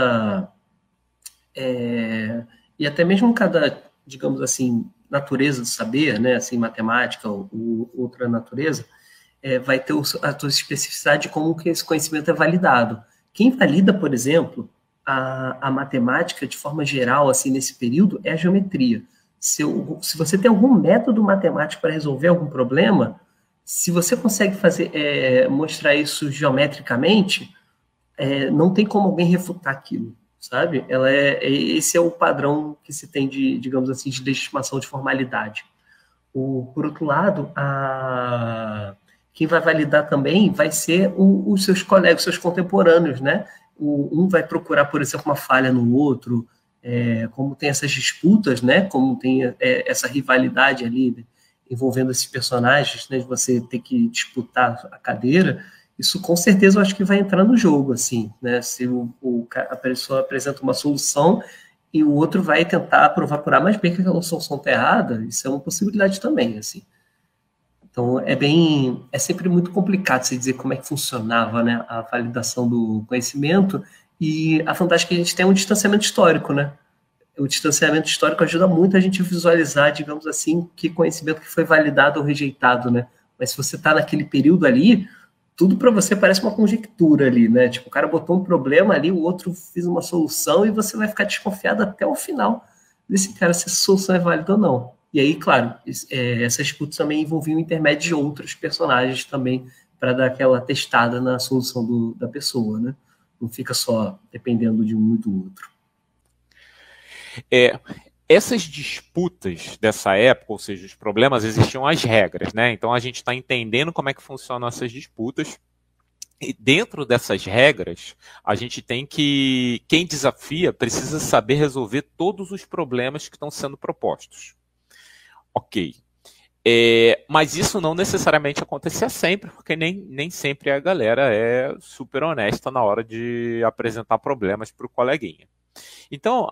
e até mesmo cada, digamos assim, natureza do saber, né? Assim, matemática ou outra natureza, vai ter a sua especificidade de como que esse conhecimento é validado. Quem valida, por exemplo, a matemática de forma geral, assim, nesse período, é a geometria. Se você tem algum método matemático para resolver algum problema, se você consegue mostrar isso geometricamente, não tem como alguém refutar aquilo, sabe? Esse é o padrão que se tem de, digamos assim, de legitimação de formalidade. Por outro lado, quem vai validar também vai ser os seus colegas, os seus contemporâneos, né? Um vai procurar, por exemplo, uma falha no outro, como tem essas disputas, né? Como tem essa rivalidade ali, né? Envolvendo esses personagens, né? De você ter que disputar a cadeira, isso com certeza eu acho que vai entrar no jogo, assim, né? Se a pessoa apresenta uma solução e o outro vai tentar provar por A mais B que aquela solução está errada, isso é uma possibilidade também, assim. Então, é sempre muito complicado se dizer como é que funcionava, né, a validação do conhecimento, e a vantagem é que a gente tem um distanciamento histórico, né? O distanciamento histórico ajuda muito a gente a visualizar, digamos assim, que conhecimento que foi validado ou rejeitado, né? Mas se você está naquele período ali, tudo para você parece uma conjectura ali, né? Tipo, o cara botou um problema ali, o outro fez uma solução e você vai ficar desconfiado até o final desse cara se essa solução é válida ou não. E aí, claro, essa disputa também envolvia o intermédio de outros personagens também para dar aquela testada na solução da pessoa, né? Não fica só dependendo de um e do outro. Essas disputas dessa época, ou seja, os problemas, existiam as regras, né? Então a gente está entendendo como é que funcionam essas disputas. E dentro dessas regras, a gente tem que... Quem desafia precisa saber resolver todos os problemas que estão sendo propostos. Ok. Mas isso não necessariamente acontecia sempre, porque nem sempre a galera é super honesta na hora de apresentar problemas para o coleguinha. Então,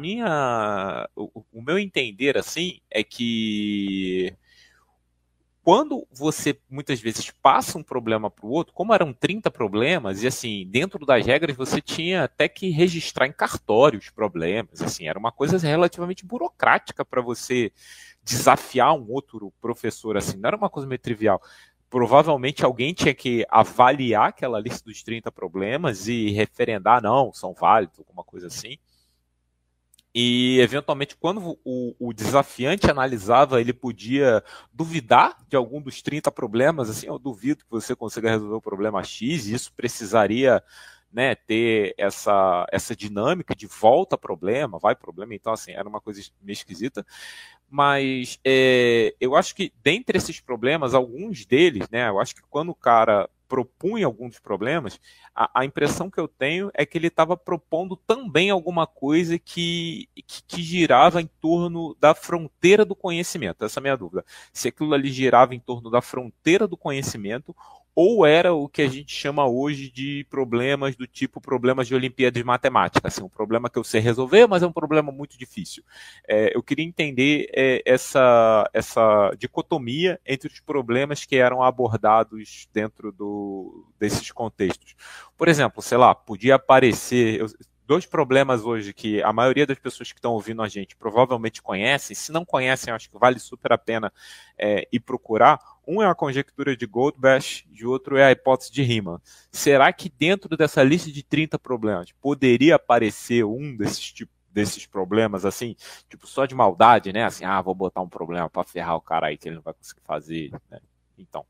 o meu entender assim é que quando você muitas vezes passa um problema para o outro, como eram 30 problemas, e assim, dentro das regras você tinha até que registrar em cartório os problemas, assim, era uma coisa relativamente burocrática para você desafiar um outro professor, assim, não era uma coisa meio trivial. Provavelmente alguém tinha que avaliar aquela lista dos 30 problemas e referendar, não, são válidos, alguma coisa assim. E, eventualmente, quando o desafiante analisava, ele podia duvidar de algum dos 30 problemas, assim, eu duvido que você consiga resolver o problema X, e isso precisaria, né, ter essa dinâmica de volta problema, vai problema, então, assim, era uma coisa meio esquisita. Mas eu acho que, dentre esses problemas, alguns deles, né, eu acho que quando o cara propunha alguns dos problemas, a impressão que eu tenho é que ele estava propondo também alguma coisa que girava em torno da fronteira do conhecimento. Essa é a minha dúvida. Se aquilo ali girava em torno da fronteira do conhecimento, ou era o que a gente chama hoje de problemas do tipo problemas de Olimpíada de Matemática, assim, um problema que eu sei resolver, mas é um problema muito difícil. Eu queria entender essa dicotomia entre os problemas que eram abordados dentro desses contextos. Por exemplo, sei lá, podia aparecer... Dois problemas hoje que a maioria das pessoas que estão ouvindo a gente provavelmente conhecem. Se não conhecem, eu acho que vale super a pena ir procurar. Um é a conjectura de Goldbach e o outro é a hipótese de Riemann. Será que dentro dessa lista de 30 problemas poderia aparecer um desses problemas, assim, tipo, só de maldade, né? Assim, vou botar um problema para ferrar o cara aí que ele não vai conseguir fazer, né? Então.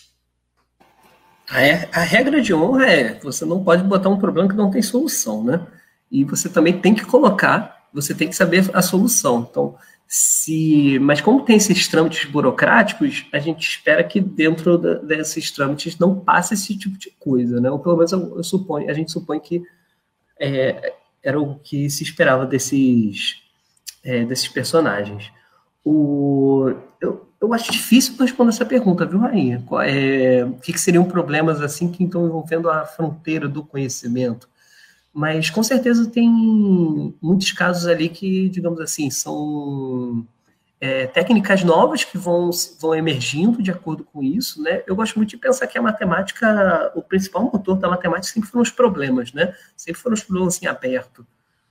A regra de honra você não pode botar um problema que não tem solução, né? E você também tem que você tem que saber a solução. Então, mas como tem esses trâmites burocráticos, a gente espera que dentro desses trâmites não passe esse tipo de coisa, né? Ou pelo menos a gente supõe que era o que se esperava desses personagens. eu acho difícil responder essa pergunta, viu, Rainha? O que seriam problemas assim que estão envolvendo a fronteira do conhecimento? Mas, com certeza, tem muitos casos ali que, digamos assim, são técnicas novas que vão emergindo de acordo com isso, né? Eu gosto muito de pensar que a matemática, o principal motor da matemática sempre foram os problemas, né? Sempre foram os problemas assim, abertos.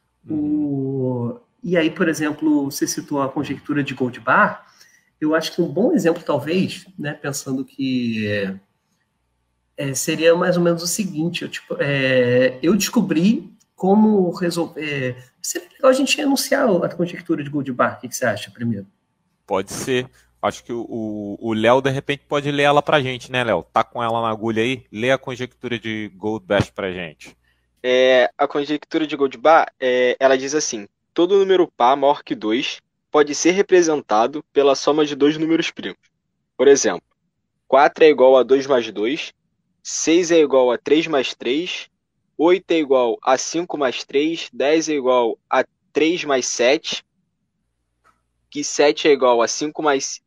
E aí, por exemplo, você citou a conjectura de Goldbar. Eu acho que um bom exemplo, talvez, né, pensando que seria mais ou menos o seguinte, eu descobri como resolver... seria legal a gente enunciar a conjectura de Goldbar. O que você acha, primeiro? Pode ser. Acho que o Léo, de repente, pode ler ela pra gente, né, Léo? Tá com ela na agulha aí? Lê a conjectura de Goldbach pra gente. A conjectura de Goldbar, ela diz assim: todo número par maior que 2 pode ser representado pela soma de dois números primos. Por exemplo, 4 é igual a 2 mais 2, 6 é igual a 3 mais 3, 8 é igual a 5 mais 3, 10 é igual a 3 mais 7, que 7 é igual a 5 mais...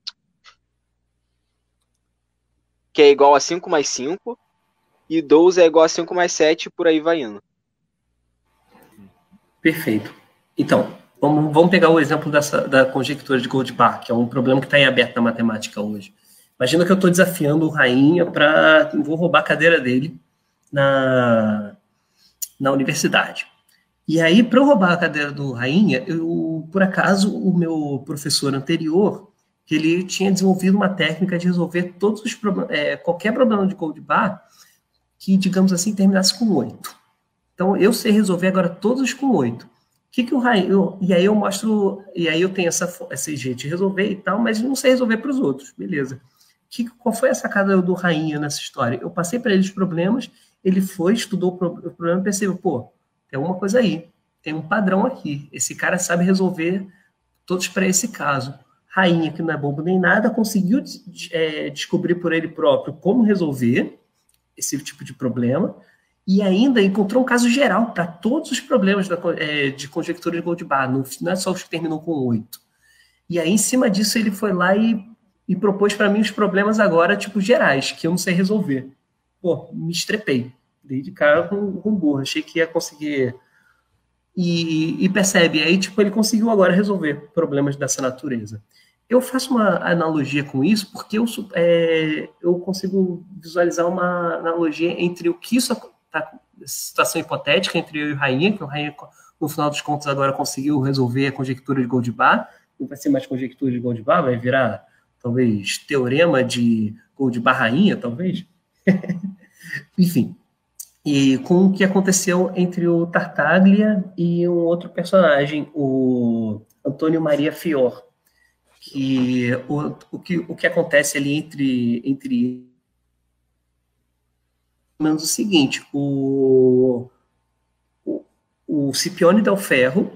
que é igual a 5 mais 5, e 12 é igual a 5 mais 7, e por aí vai indo. Perfeito. Então, vamos pegar o exemplo da conjectura de Goldbar, que é um problema que está em aberto na matemática hoje. Imagina que eu estou desafiando o Rainha vou roubar a cadeira dele na universidade. E aí, para eu roubar a cadeira do Rainha, por acaso, o meu professor anterior, ele tinha desenvolvido uma técnica de resolver todos os problemas, qualquer problema de Goldbar que, digamos assim, terminasse com 8. Então, eu sei resolver agora todos com 8. E aí eu mostro, e aí eu tenho esse jeito de resolver e tal, mas não sei resolver para os outros, beleza. Qual foi a sacada do Rainha nessa história? Eu passei para ele os problemas, ele foi, estudou o problema e percebeu, tem alguma coisa aí, tem um padrão aqui, esse cara sabe resolver todos para esse caso. Rainha, que não é bobo nem nada, conseguiu descobrir por ele próprio como resolver esse tipo de problema, e ainda encontrou um caso geral para todos os problemas de conjectura de Goldbar, não é só os que terminam com 8. E aí, em cima disso, ele foi lá e propôs para mim os problemas agora, tipo, gerais, que eu não sei resolver. Me estrepei. Dei de cara com burro. Achei que ia conseguir... E percebe, aí, tipo, ele conseguiu agora resolver problemas dessa natureza. Eu faço uma analogia com isso porque eu consigo visualizar uma analogia entre o que isso está, situação hipotética entre eu e o Rainha, que o Rainha, no final dos contos, agora conseguiu resolver a conjectura de Goldbar. Não vai ser mais conjectura de Goldbar, vai virar, talvez, teorema de Goldbar-Rainha, talvez. Enfim. E com o que aconteceu entre o Tartaglia e um outro personagem, o Antônio Maria Fior. Que o que acontece ali entre menos o seguinte, o Scipione del Ferro,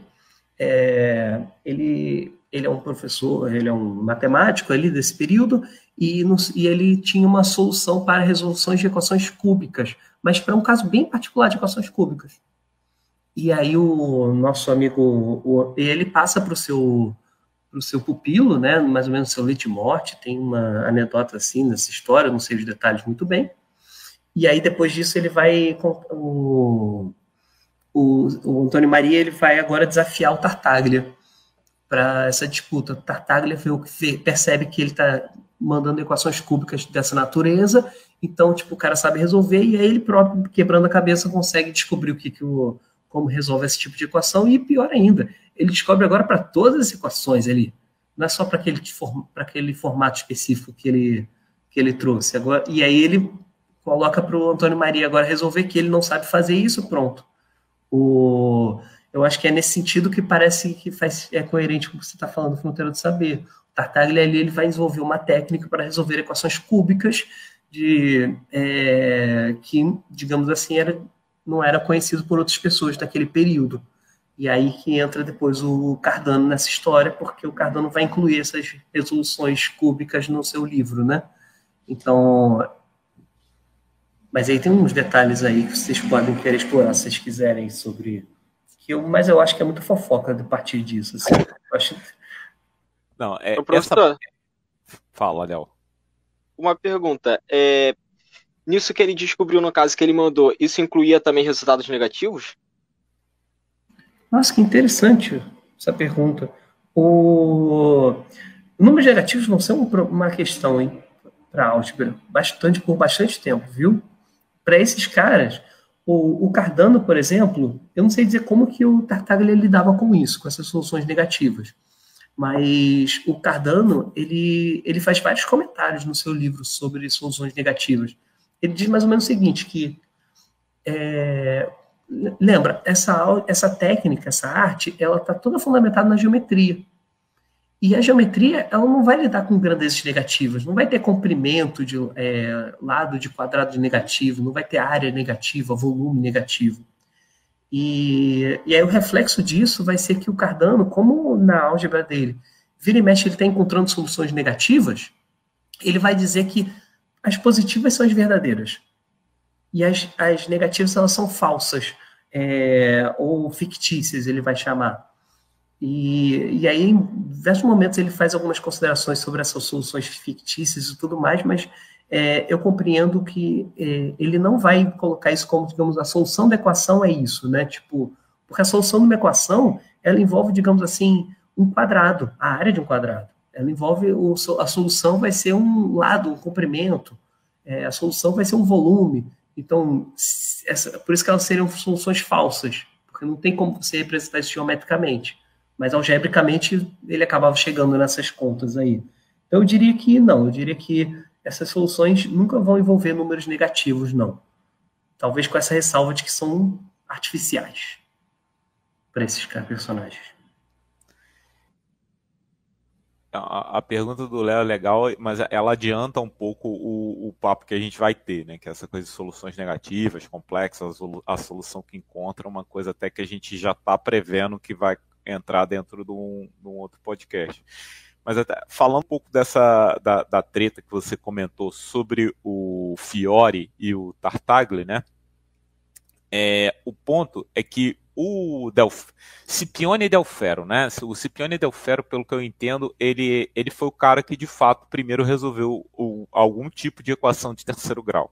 ele é um professor, ele é um matemático ali desse período, e ele tinha uma solução para resoluções de equações cúbicas, mas para um caso bem particular de equações cúbicas. E aí o nosso amigo, ele passa para o seu pupilo, né, mais ou menos seu leite morte, tem uma anedota assim nessa história, não sei os detalhes muito bem, e aí depois disso ele vai, o Antônio Maria, ele vai agora desafiar o Tartaglia para essa disputa. O Tartaglia percebe que ele está mandando equações cúbicas dessa natureza, então tipo, o cara sabe resolver, e aí ele próprio, quebrando a cabeça, consegue descobrir como resolve esse tipo de equação, e pior ainda, ele descobre agora para todas as equações ali, não é só para aquele formato específico que ele trouxe. Agora, e aí ele coloca para o Antônio Maria agora resolver que ele não sabe fazer isso, pronto. Eu acho que é nesse sentido que parece que é coerente com o que você está falando, Fronteira do Saber. O Tartaglia ali, ele vai desenvolver uma técnica para resolver equações cúbicas que, digamos assim, não era conhecido por outras pessoas daquele período. E aí que entra depois o Cardano nessa história, porque o Cardano vai incluir essas resoluções cúbicas no seu livro, né? Então, mas aí tem uns detalhes aí que vocês podem querer explorar, se vocês quiserem, sobre... mas eu acho que é muito fofoca a partir disso. Assim. Não, professor, Fala, Léo. Uma pergunta, nisso que ele descobriu, no caso que ele mandou, isso incluía também resultados negativos? Nossa, que interessante essa pergunta. Números negativos vão ser uma questão, hein, para álgebra, por bastante tempo, viu? Para esses caras, o Cardano, por exemplo, eu não sei dizer como que o Tartaglia lidava com isso, com essas soluções negativas. Mas o Cardano, ele faz vários comentários no seu livro sobre soluções negativas. Ele diz mais ou menos o seguinte, que lembra, essa técnica, essa arte, ela está toda fundamentada na geometria. E a geometria, ela não vai lidar com grandezas negativas, não vai ter comprimento de lado de quadrado negativo, não vai ter área negativa, volume negativo. E aí o reflexo disso vai ser que o Cardano, como na álgebra dele, vira e mexe ele está encontrando soluções negativas, ele vai dizer que as positivas são as verdadeiras e as negativas elas são falsas, ou fictícias, ele vai chamar. E aí, em diversos momentos, ele faz algumas considerações sobre essas soluções fictícias e tudo mais, mas eu compreendo que ele não vai colocar isso como, digamos, a solução da equação é isso, né? Tipo, porque a solução de uma equação, ela envolve, digamos assim, um quadrado, a área de um quadrado. Ela envolve, a solução vai ser um lado, um comprimento, a solução vai ser um volume. Então, por isso que elas seriam soluções falsas, porque não tem como você representar isso geometricamente. Mas, algebricamente, ele acabava chegando nessas contas aí. Então, eu diria que não, eu diria que essas soluções nunca vão envolver números negativos, não. Talvez com essa ressalva de que são artificiais para esses personagens. A pergunta do Léo é legal, mas ela adianta um pouco o papo que a gente vai ter, né? Que é essa coisa de soluções negativas, complexas, a solução que encontra, uma coisa até que a gente já está prevendo que vai entrar dentro de um outro podcast. Mas até, falando um pouco da treta que você comentou sobre o Fiori e o Tartaglia, né? O ponto é que o Scipione del Ferro, né? O Scipione del Ferro, pelo que eu entendo, ele foi o cara que de fato primeiro resolveu algum tipo de equação de terceiro grau.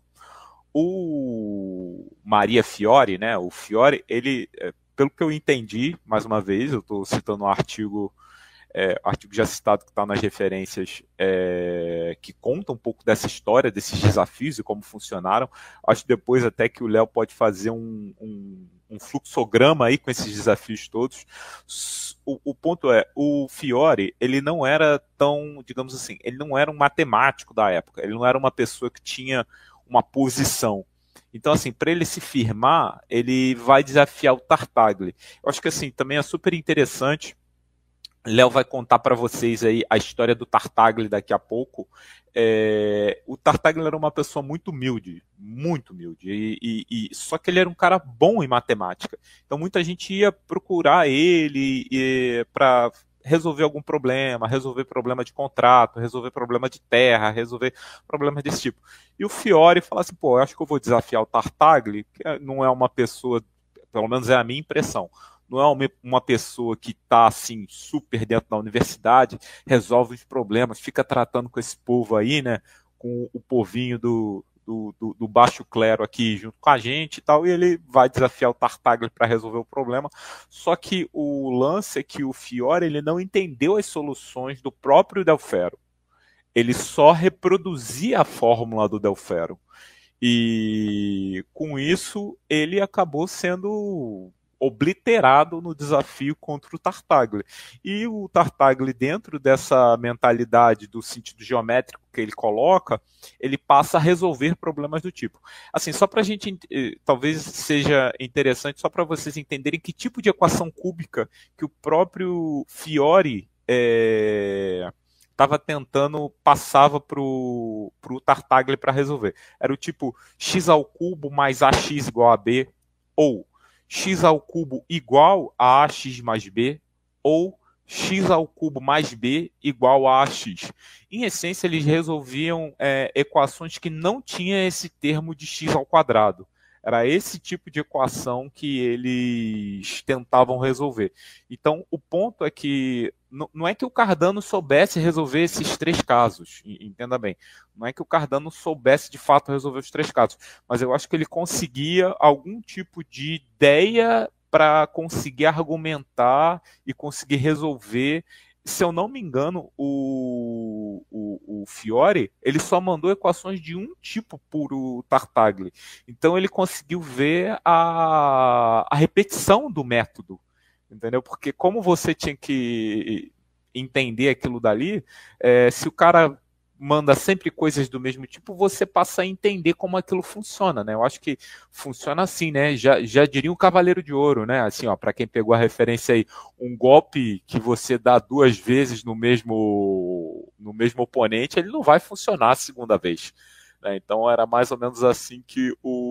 O Maria Fiori, né? O Fiori, ele, pelo que eu entendi, mais uma vez, eu estou citando um artigo já citado que está nas referências, que conta um pouco dessa história, desses desafios e como funcionaram. Acho depois até que o Léo pode fazer um fluxograma aí com esses desafios todos. O ponto é, o Fiori, ele não era tão, digamos assim, ele não era um matemático da época, ele não era uma pessoa que tinha uma posição. Então, assim, para ele se firmar, ele vai desafiar o Tartaglia. Eu acho que, assim, também é super interessante. Léo vai contar para vocês aí a história do Tartaglia daqui a pouco. O Tartaglia era uma pessoa muito humilde, só que ele era um cara bom em matemática. Então muita gente ia procurar ele para resolver algum problema, resolver problema de contrato, resolver problema de terra, resolver problemas desse tipo. E o Fiori fala assim, pô, eu acho que eu vou desafiar o Tartaglia, que não é uma pessoa, pelo menos é a minha impressão, não é uma pessoa que está assim, super dentro da universidade, resolve os problemas, fica tratando com esse povo aí, né? Com o povinho do baixo clero aqui junto com a gente e tal, e ele vai desafiar o Tartaglia para resolver o problema. Só que o lance é que o Fiori ele não entendeu as soluções do próprio Del Ferro. Ele só reproduzia a fórmula do Del Ferro. E com isso ele acabou sendo obliterado no desafio contra o Tartaglia. E o Tartaglia, dentro dessa mentalidade do sentido geométrico que ele coloca, ele passa a resolver problemas do tipo. Assim, só para a gente, talvez seja interessante, só para vocês entenderem que tipo de equação cúbica que o próprio Fiori estava tentando, passava para o Tartaglia para resolver. Era o tipo x ao cubo mais ax igual a b, ou x ao cubo igual a ax mais b, ou x ao cubo mais b igual a ax. Em essência, eles resolviam equações que não tinham esse termo de x ao quadrado. Era esse tipo de equação que eles tentavam resolver. Então, o ponto é que não é que o Cardano soubesse resolver esses três casos, entenda bem. Não é que o Cardano soubesse de fato resolver os três casos, mas eu acho que ele conseguia algum tipo de ideia para conseguir argumentar e conseguir resolver. Se eu não me engano, o Fiore, ele só mandou equações de um tipo para o Tartaglia. Então ele conseguiu ver a repetição do método, entendeu? Porque como você tinha que entender aquilo dali, se o cara manda sempre coisas do mesmo tipo, você passa a entender como aquilo funciona, né? Eu acho que funciona assim, né? Já diria um Cavaleiro de Ouro, né? Assim, ó, para quem pegou a referência aí, um golpe que você dá duas vezes no mesmo oponente, ele não vai funcionar a segunda vez, né? Então era mais ou menos assim que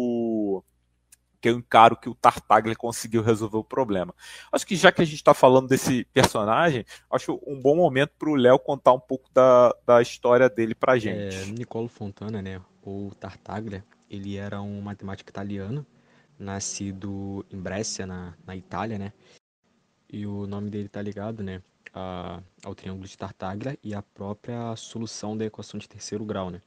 eu encaro que o Tartaglia conseguiu resolver o problema. Acho que já que a gente está falando desse personagem, acho um bom momento para o Léo contar um pouco da história dele para a gente. Niccolo Fontana, né, ou Tartaglia, ele era um matemático italiano, nascido em Brescia, na Itália, né, e o nome dele está ligado, né, ao Triângulo de Tartaglia e à própria solução da equação de terceiro grau, né.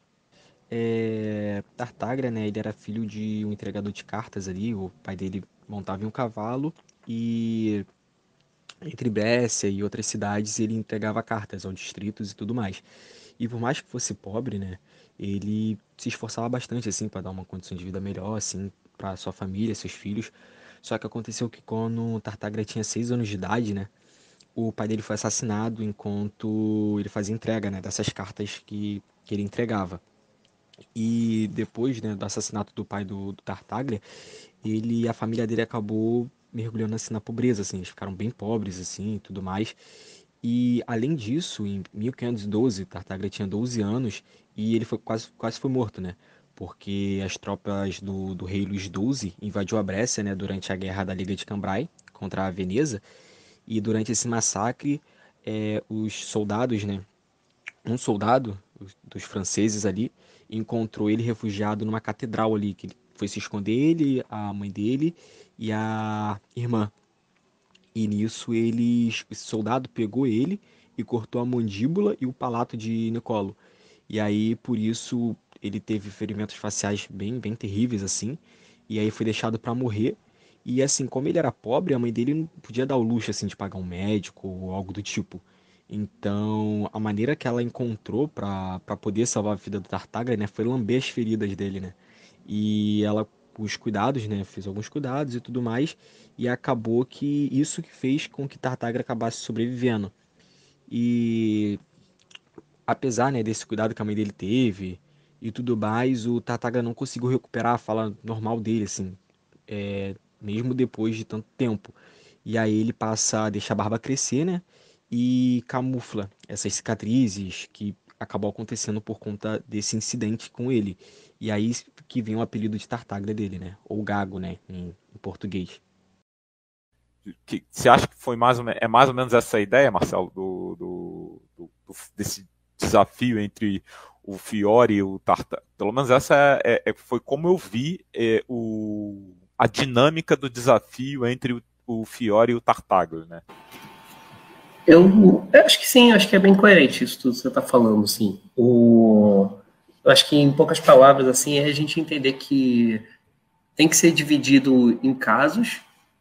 Tartaglia, né, ele era filho de um entregador de cartas ali, o pai dele montava em um cavalo e entre Brescia e outras cidades ele entregava cartas aos distritos e tudo mais. E por mais que fosse pobre, né, ele se esforçava bastante assim para dar uma condição de vida melhor assim para sua família, seus filhos. Só que aconteceu que quando Tartaglia tinha 6 anos de idade, né, o pai dele foi assassinado enquanto ele fazia entrega, né, dessas cartas que ele entregava. E depois, né, do assassinato do pai do Tartaglia, a família dele acabou mergulhando assim na pobreza, assim, eles ficaram bem pobres assim, e tudo mais. E além disso, em 1512, Tartaglia tinha 12 anos e ele foi quase foi morto, né? Porque as tropas do rei Luís XII invadiu a Brescia, né, durante a Guerra da Liga de Cambrai contra a Veneza. E durante esse massacre, os soldados, né, um soldado dos franceses ali encontrou ele refugiado numa catedral ali, que ele foi se esconder, ele, a mãe dele e a irmã. E nisso esse soldado pegou ele e cortou a mandíbula e o palato de Niccolo. E aí por isso ele teve ferimentos faciais bem terríveis assim, e aí foi deixado para morrer. E assim, como ele era pobre, a mãe dele não podia dar o luxo assim de pagar um médico ou algo do tipo. Então, a maneira que ela encontrou para poder salvar a vida do Tartaglia, né, foi lamber as feridas dele, né? E ela, os cuidados, né, fez alguns cuidados e tudo mais, e acabou que isso que fez com que Tartaglia acabasse sobrevivendo. E apesar, né, desse cuidado que a mãe dele teve e tudo mais, o Tartaglia não conseguiu recuperar a fala normal dele, assim, mesmo depois de tanto tempo. E aí ele passa a deixar a barba crescer, né? E camufla essas cicatrizes que acabou acontecendo por conta desse incidente com ele. E aí que vem o apelido de Tartaglia dele, né? Ou Gago, né? Em português. Você acha que foi mais ou menos essa a ideia, Marcelo, desse desafio entre o Fiore e o Tartaglia? Pelo menos essa foi como eu vi a dinâmica do desafio entre o Fiore e o Tartaglia, né? Eu acho que sim, acho que é bem coerente isso tudo que você está falando, assim. Eu acho que em poucas palavras, assim, é a gente entender que tem que ser dividido em casos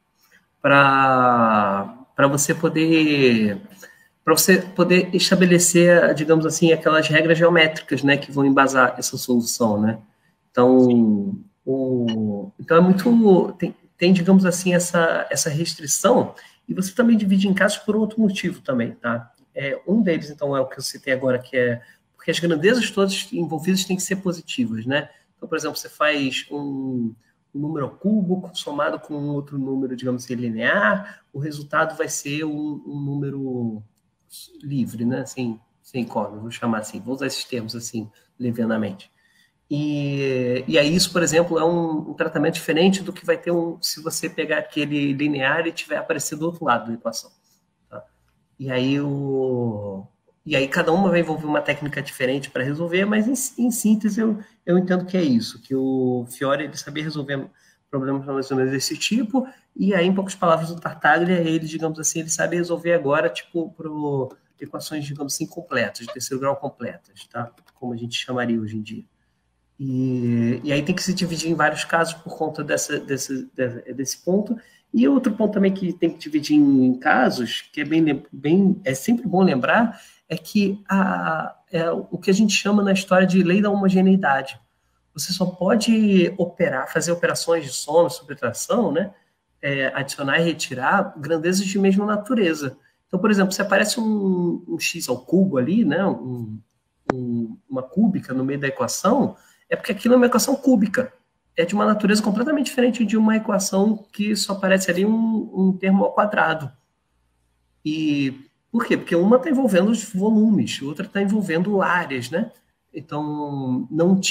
para você poder estabelecer, digamos assim, aquelas regras geométricas, né, que vão embasar essa solução, né? Então, então é muito tem, digamos assim, essa restrição, e você também divide em casos por outro motivo também, tá? Um deles, então, é o que eu citei agora, que é porque as grandezas todas envolvidas têm que ser positivas, né? Então, por exemplo, você faz um número cubo somado com um outro número, digamos assim, linear, o resultado vai ser um número livre, né? Sem código, vou chamar assim, vou usar esses termos assim, levianamente. E aí isso, por exemplo, é um tratamento diferente do que vai ter se você pegar aquele linear e tiver aparecido do outro lado da equação. Tá? E aí cada uma vai envolver uma técnica diferente para resolver, mas em síntese eu entendo que é isso, que o Fiore ele sabia resolver problemas mais ou menos desse tipo, e aí, em poucas palavras, o Tartaglia, ele, digamos assim, ele sabe resolver agora, tipo, equações, digamos assim, completas, de terceiro grau completas, tá? Como a gente chamaria hoje em dia. E aí tem que se dividir em vários casos por conta desse ponto. E outro ponto também que tem que dividir em casos, que é sempre bom lembrar, é que o que a gente chama na história de lei da homogeneidade. Você só pode fazer operações de soma, subtração, né? Adicionar e retirar grandezas de mesma natureza. Então, por exemplo, se aparece um x ao cubo ali, né? Uma cúbica no meio da equação, é porque aquilo é uma equação cúbica. É de uma natureza completamente diferente de uma equação que só aparece ali um termo ao quadrado. E por quê? Porque uma está envolvendo os volumes, outra está envolvendo áreas, né? Então,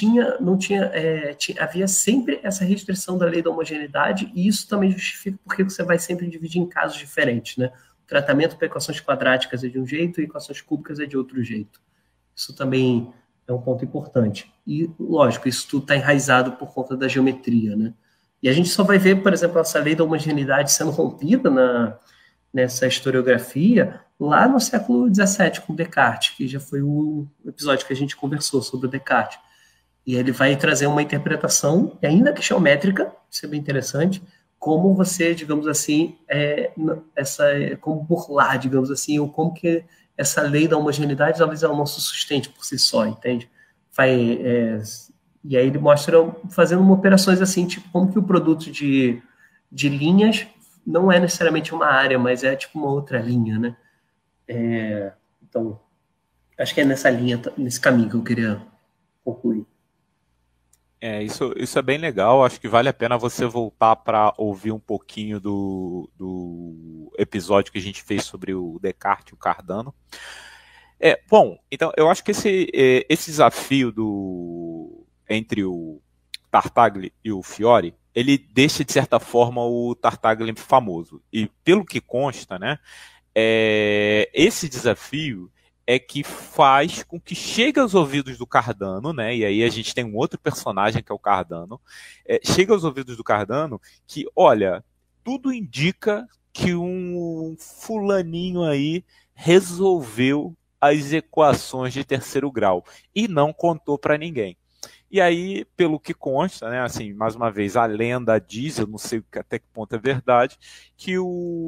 havia sempre essa restrição da lei da homogeneidade, e isso também justifica porque você vai sempre dividir em casos diferentes, né? O tratamento para equações quadráticas é de um jeito e equações cúbicas é de outro jeito. Isso também é um ponto importante. E, lógico, isso tudo está enraizado por conta da geometria, né? E a gente só vai ver, por exemplo, essa lei da homogeneidade sendo rompida nessa historiografia lá no século XVII, com Descartes, que já foi o episódio que a gente conversou sobre o Descartes. E ele vai trazer uma interpretação, ainda que geométrica, isso é bem interessante, como você, digamos assim, como burlar, digamos assim, ou como que essa lei da homogeneidade talvez ela não se sustente por si só, entende? E aí ele mostra fazendo operações assim, tipo, como que o produto de linhas não é necessariamente uma área, mas é tipo uma outra linha, né? Então, acho que é nessa linha, nesse caminho que eu queria concluir. Isso é bem legal. Acho que vale a pena você voltar para ouvir um pouquinho do episódio que a gente fez sobre o Descartes e o Cardano. Bom, então eu acho que esse desafio entre o Tartaglia e o Fiori, ele deixa de certa forma o Tartaglia famoso. E pelo que consta, né, esse desafio é que faz com que chegue aos ouvidos do Cardano, né? E aí a gente tem um outro personagem que é o Cardano. Chega aos ouvidos do Cardano que, olha, tudo indica que um fulaninho aí resolveu as equações de terceiro grau e não contou para ninguém. E aí, pelo que consta, né, assim, mais uma vez, a lenda diz, eu não sei até que ponto é verdade, que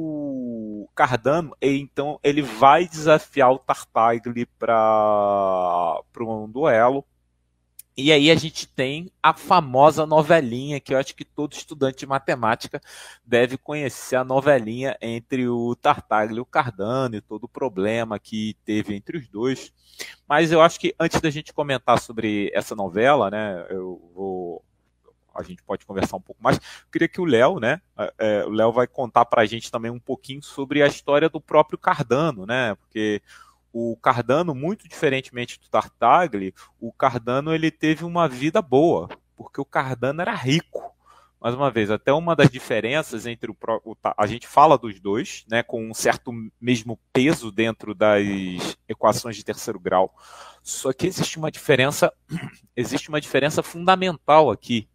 o Cardano, então, ele vai desafiar o Tartaglia para um duelo. E aí a gente tem a famosa novelinha, que eu acho que todo estudante de matemática deve conhecer, a novelinha entre o Tartaglia e o Cardano e todo o problema que teve entre os dois. Mas eu acho que antes da gente comentar sobre essa novela, né, a gente pode conversar um pouco mais. Eu queria que o Léo, né, o Léo vai contar para a gente também um pouquinho sobre a história do próprio Cardano, né, porque o Cardano, muito diferentemente do Tartaglia, o Cardano ele teve uma vida boa, porque o Cardano era rico. Mais uma vez, até uma das diferenças entre a gente fala dos dois, né, com um certo mesmo peso dentro das equações de terceiro grau. Só que existe uma diferença fundamental aqui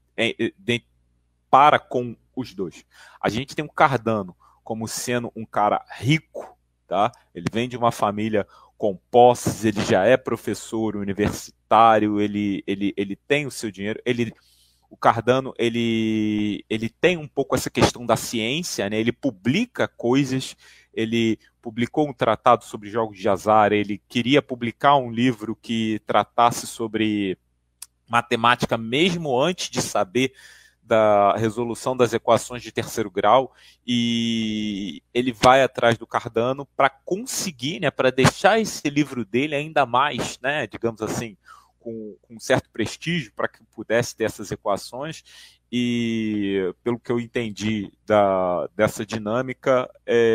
para com os dois. A gente tem o Cardano como sendo um cara rico, tá? Ele vem de uma família com posses, ele já é professor universitário, ele tem o seu dinheiro, o Cardano ele tem um pouco essa questão da ciência, né? Ele publica coisas, ele publicou um tratado sobre jogos de azar, ele queria publicar um livro que tratasse sobre matemática mesmo antes de saber da resolução das equações de terceiro grau, e ele vai atrás do Cardano para conseguir, né, para deixar esse livro dele ainda mais, né, digamos assim, com um certo prestígio, para que pudesse ter essas equações. E pelo que eu entendi dessa dinâmica,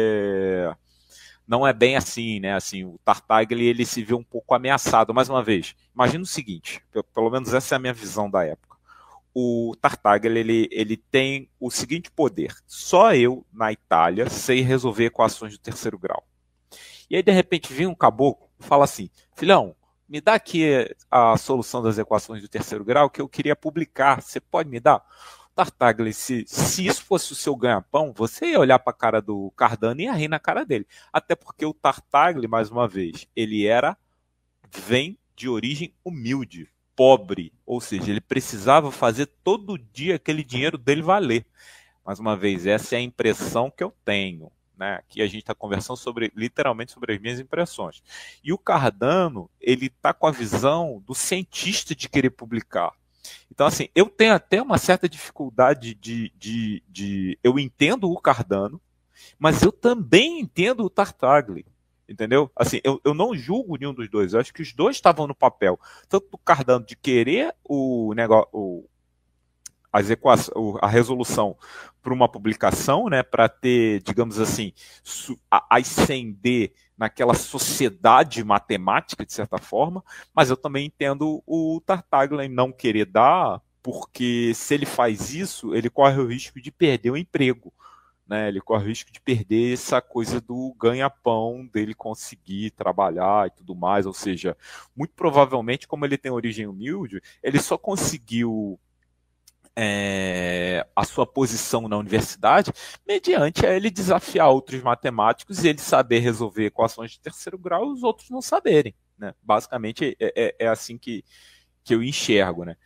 não é bem assim, né? Assim, o Tartaglia ele se vê um pouco ameaçado. Mais uma vez, imagina o seguinte, pelo menos essa é a minha visão da época. O Tartaglia ele tem o seguinte poder: só eu, na Itália, sei resolver equações de terceiro grau. E aí, de repente, vem um caboclo e fala assim: filhão, me dá aqui a solução das equações do terceiro grau que eu queria publicar, você pode me dar? O Tartaglia, se isso fosse o seu ganha-pão, você ia olhar para a cara do Cardano e ia rir na cara dele. Até porque o Tartaglia, mais uma vez, vem de origem humilde, pobre, ou seja, ele precisava fazer todo dia aquele dinheiro dele valer. Mais uma vez, essa é a impressão que eu tenho, né? Aqui a gente está conversando literalmente sobre as minhas impressões. E o Cardano, ele está com a visão do cientista de querer publicar. Então, assim, eu tenho até uma certa dificuldade eu entendo o Cardano, mas eu também entendo o Tartaglia. Entendeu? Assim, eu não julgo nenhum dos dois. Eu acho que os dois estavam no papel. Tanto o Cardano de querer o negócio, a resolução para uma publicação, né, para ter, digamos assim, ascender naquela sociedade matemática, de certa forma, mas eu também entendo o Tartaglia em não querer dar, porque se ele faz isso, ele corre o risco de perder o emprego. Né, ele corre o risco de perder essa coisa do ganha-pão, dele conseguir trabalhar e tudo mais, ou seja, muito provavelmente, como ele tem origem humilde, ele só conseguiu a sua posição na universidade mediante a ele desafiar outros matemáticos e ele saber resolver equações de terceiro grau e os outros não saberem. Né? Basicamente é assim que eu enxergo. Né?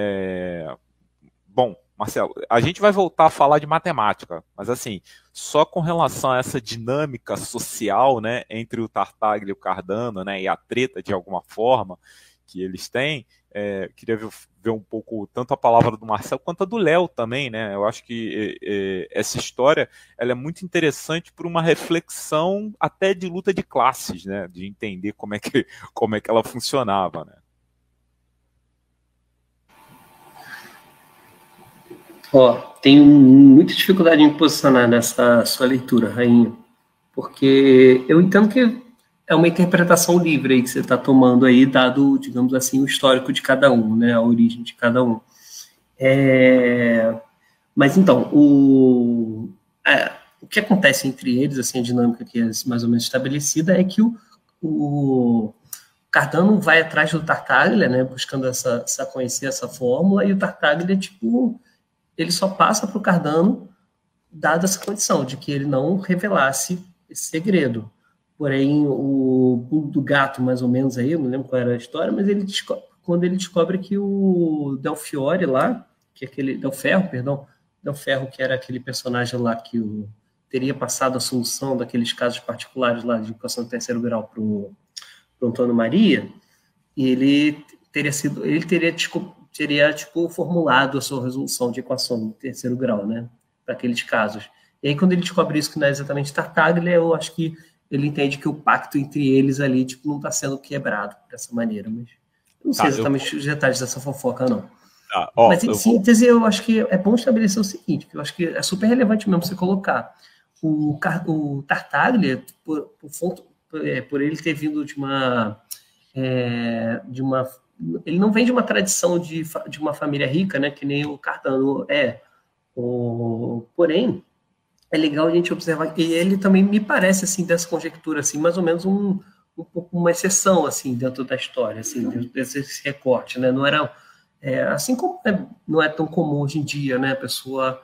Bom, Marcelo, a gente vai voltar a falar de matemática, mas assim, só com relação a essa dinâmica social, né, entre o Tartaglia e o Cardano, né, e a treta de alguma forma que eles têm, queria ver um pouco tanto a palavra do Marcelo quanto a do Léo também, né? Eu acho que essa história ela é muito interessante por uma reflexão até de luta de classes, né, de entender como é que ela funcionava, né? Tenho muita dificuldade em me posicionar nessa sua leitura, Rainha, porque eu entendo que é uma interpretação livre aí que você está tomando aí, dado, digamos assim, o histórico de cada um, né, a origem de cada um. Mas então, o que acontece entre eles, assim, a dinâmica que é mais ou menos estabelecida é que o Cardano vai atrás do Tartaglia, né, buscando conhecer essa fórmula, e o Tartaglia, tipo, ele só passa para o Cardano, dada essa condição de que ele não revelasse esse segredo. Porém, o pulo do gato, mais ou menos aí, eu não lembro qual era a história, mas quando ele descobre que o Delfiore lá, que é aquele Delferro, que era aquele personagem lá que teria passado a solução daqueles casos particulares lá de equação de terceiro grau para o Antônio Maria, e ele teria tipo, formulado a sua resolução de equação de terceiro grau, né, para aqueles casos. E aí, quando ele descobre isso, que não é exatamente Tartaglia, eu acho que ele entende que o pacto entre eles ali, tipo, não está sendo quebrado dessa maneira, mas eu não sei exatamente os detalhes dessa fofoca, não. Mas, em síntese, eu acho que é bom estabelecer o seguinte, que eu acho que é super relevante mesmo você colocar o Tartaglia, por ele ter vindo de uma ele não vem de uma tradição de uma família rica, né, que nem o Cardano é. Porém, é legal a gente observar, e ele também me parece, assim, dessa conjectura, assim, mais ou menos um pouco uma exceção, assim, dentro da história, assim, dentro desse recorte, né, não era, assim como não é tão comum hoje em dia, né, a pessoa,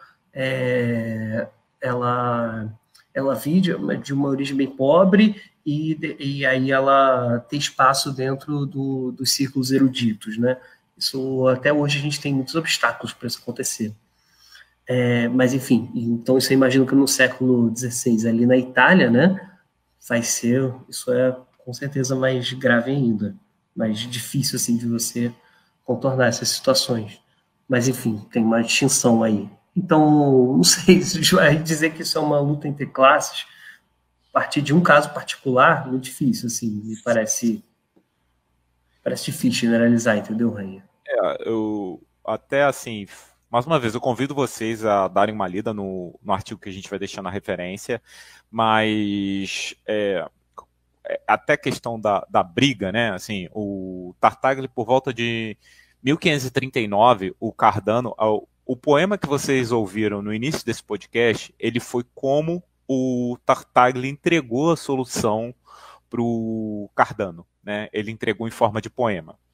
ela vive de uma origem bem pobre, e aí ela tem espaço dentro dos círculos eruditos, né, isso, até hoje a gente tem muitos obstáculos para isso acontecer. Mas, enfim, então isso eu imagino que no século XVI, ali na Itália, né, isso é com certeza mais grave ainda, mais difícil, assim, de você contornar essas situações. Mas, enfim, tem uma distinção aí. Então, não sei se vai dizer que isso é uma luta entre classes, a partir de um caso particular, muito difícil, assim, me parece difícil generalizar, entendeu, Rainha? Eu até, assim, mais uma vez, eu convido vocês a darem uma lida no artigo que a gente vai deixar na referência, mas até a questão da briga, né? Assim, o Tartaglia, por volta de 1539, o Cardano, o poema que vocês ouviram no início desse podcast, ele foi como o Tartaglia entregou a solução para o Cardano, né? Ele entregou em forma de poema.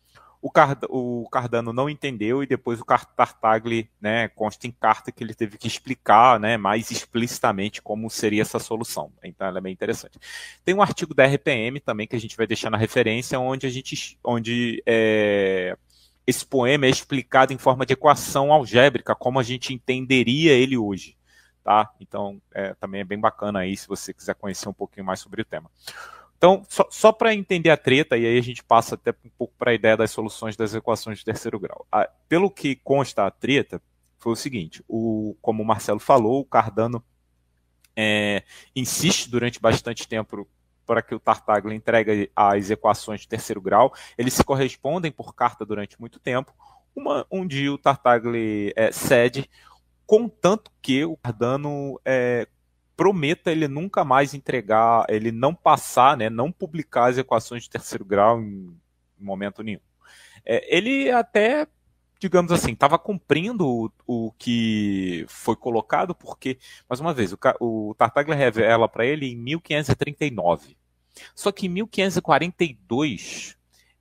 O Cardano não entendeu e depois o Tartaglia, né, consta em carta que ele teve que explicar, né, mais explicitamente como seria essa solução. Então ela é bem interessante. Tem um artigo da RPM também que a gente vai deixar na referência, onde esse poema é explicado em forma de equação algébrica, como a gente entenderia ele hoje. Tá? Então também é bem bacana aí se você quiser conhecer um pouquinho mais sobre o tema. Então, só para entender a treta, e aí a gente passa até um pouco para a ideia das soluções das equações de terceiro grau. Pelo que consta a treta, foi o seguinte, como o Marcelo falou, o Cardano insiste durante bastante tempo para que o Tartaglia entregue as equações de terceiro grau. Eles se correspondem por carta durante muito tempo. Um dia o Tartaglia cede, contanto que o Cardano prometa ele nunca mais entregar, ele não passar, né, não publicar as equações de terceiro grau em momento nenhum. Ele até, digamos assim, estava cumprindo o que foi colocado, porque, mais uma vez, o Tartaglia revela para ele em 1539. Só que em 1542,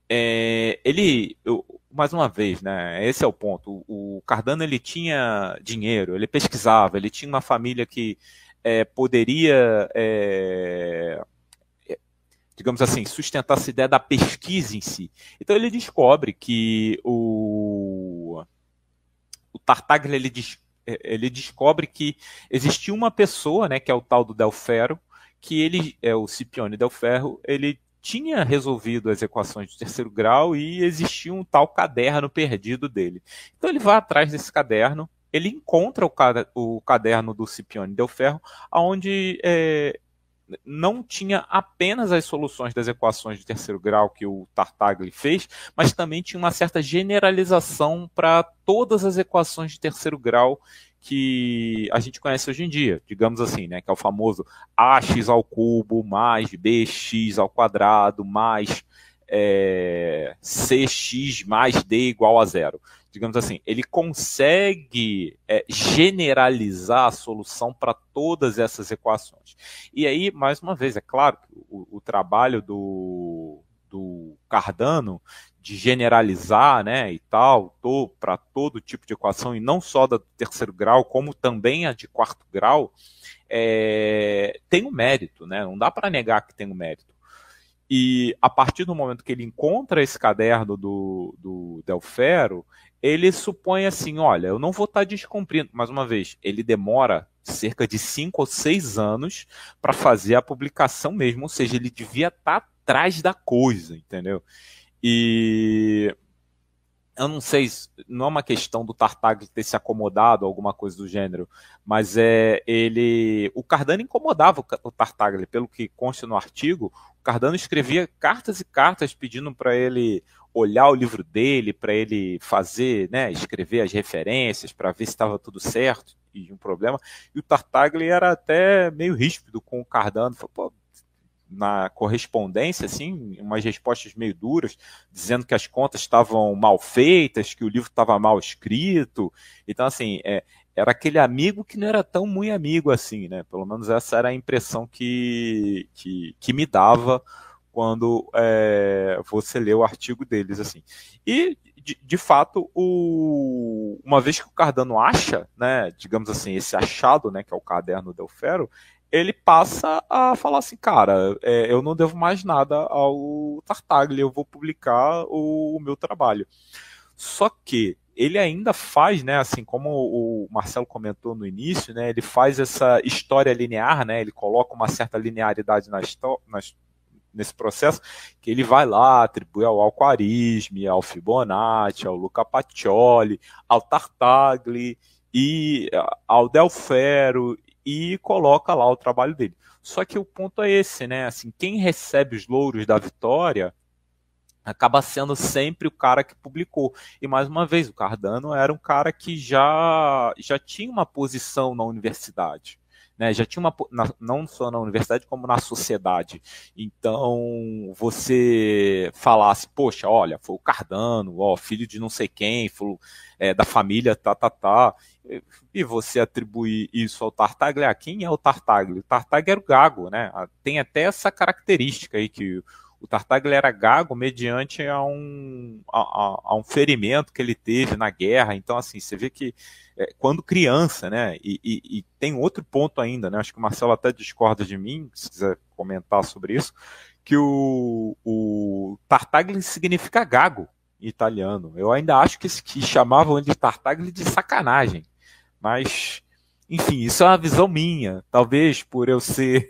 mais uma vez, né, esse é o ponto, o Cardano ele tinha dinheiro, ele pesquisava, ele tinha uma família que poderia, digamos assim, sustentar essa ideia da pesquisa em si. Então ele descobre que o Tartaglia ele descobre que existia uma pessoa, né, que é o tal do Del Ferro, que ele é o Scipione Del Ferro, ele tinha resolvido as equações de terceiro grau e existia um tal caderno perdido dele. Então ele vai atrás desse caderno, ele encontra o caderno do Scipione Del Ferro, onde não tinha apenas as soluções das equações de terceiro grau que o Tartaglia fez, mas também tinha uma certa generalização para todas as equações de terceiro grau que a gente conhece hoje em dia, digamos assim, né, que é o famoso ax ao cubo mais bx ao quadrado mais cx mais d igual a zero. Digamos assim, ele consegue generalizar a solução para todas essas equações. E aí, mais uma vez, é claro que o trabalho do Cardano de generalizar, né, e tal, para todo tipo de equação, e não só da terceiro grau, como também a de quarto grau, tem um mérito, né? Não dá para negar que tem um mérito. E a partir do momento que ele encontra esse caderno do Del Ferro, ele supõe assim, olha, eu não vou estar descumprindo. Mais uma vez, ele demora cerca de 5 ou 6 anos para fazer a publicação mesmo, ou seja, ele devia estar atrás da coisa, entendeu? E eu não sei, não é uma questão do Tartaglia ter se acomodado, alguma coisa do gênero, mas o Cardano incomodava o Tartaglia, pelo que consta no artigo. O Cardano escrevia cartas e cartas pedindo para ele olhar o livro dele, para ele fazer, né, escrever as referências, para ver se estava tudo certo e um problema. E o Tartaglia era até meio ríspido com o Cardano, falou, pô, na correspondência, assim, umas respostas meio duras, dizendo que as contas estavam mal feitas, que o livro estava mal escrito. Então, assim, era aquele amigo que não era tão muito amigo assim, né? Pelo menos essa era a impressão que me dava quando você lê o artigo deles, assim. E, de fato, uma vez que o Cardano acha, né, digamos assim, esse achado, né, que é o caderno Del Ferro, ele passa a falar assim, cara, eu não devo mais nada ao Tartaglia, eu vou publicar o meu trabalho. Só que ele ainda faz, né, assim como o Marcelo comentou no início, né, ele faz essa história linear, né, ele coloca uma certa linearidade nesse processo, que ele vai lá, atribui ao Al-Khwarizmi, ao Fibonacci, ao Luca Pacioli, ao Tartaglia e ao Del Ferro, e coloca lá o trabalho dele. Só que o ponto é esse, né? Assim, quem recebe os louros da vitória acaba sendo sempre o cara que publicou. E mais uma vez, o Cardano era um cara que já tinha uma posição na universidade. Né, já tinha não só na universidade, como na sociedade. Então, você falasse, poxa, olha, foi o Cardano, ó, filho de não sei quem, foi, da família, e você atribuir isso ao Tartaglia. Quem é o Tartaglia? O Tartaglia era o Gago, né? Tem até essa característica aí que O Tartaglia era gago mediante a um ferimento que ele teve na guerra. Então, assim, você vê que quando criança, né? E tem outro ponto ainda, né? Acho que o Marcelo até discorda de mim, se quiser comentar sobre isso, que o Tartaglia significa gago em italiano. Eu ainda acho que chamavam ele de Tartaglia de sacanagem. Mas, enfim, isso é uma visão minha. Talvez por eu ser,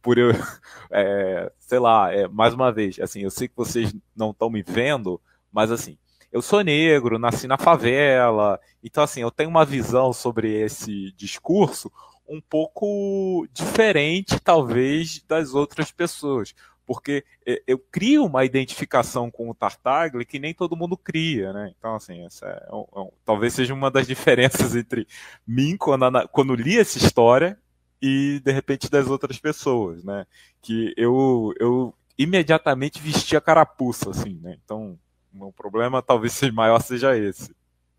sei lá, mais uma vez, assim, eu sei que vocês não estão me vendo, mas assim, eu sou negro, nasci na favela, então assim, eu tenho uma visão sobre esse discurso um pouco diferente, talvez, das outras pessoas. Porque eu crio uma identificação com o Tartaglia que nem todo mundo cria, né? Então, assim, essa talvez seja uma das diferenças entre mim, quando li essa história, e, de repente, das outras pessoas, né? Que eu imediatamente vesti a carapuça, assim, né? Então, o meu problema talvez maior seja esse.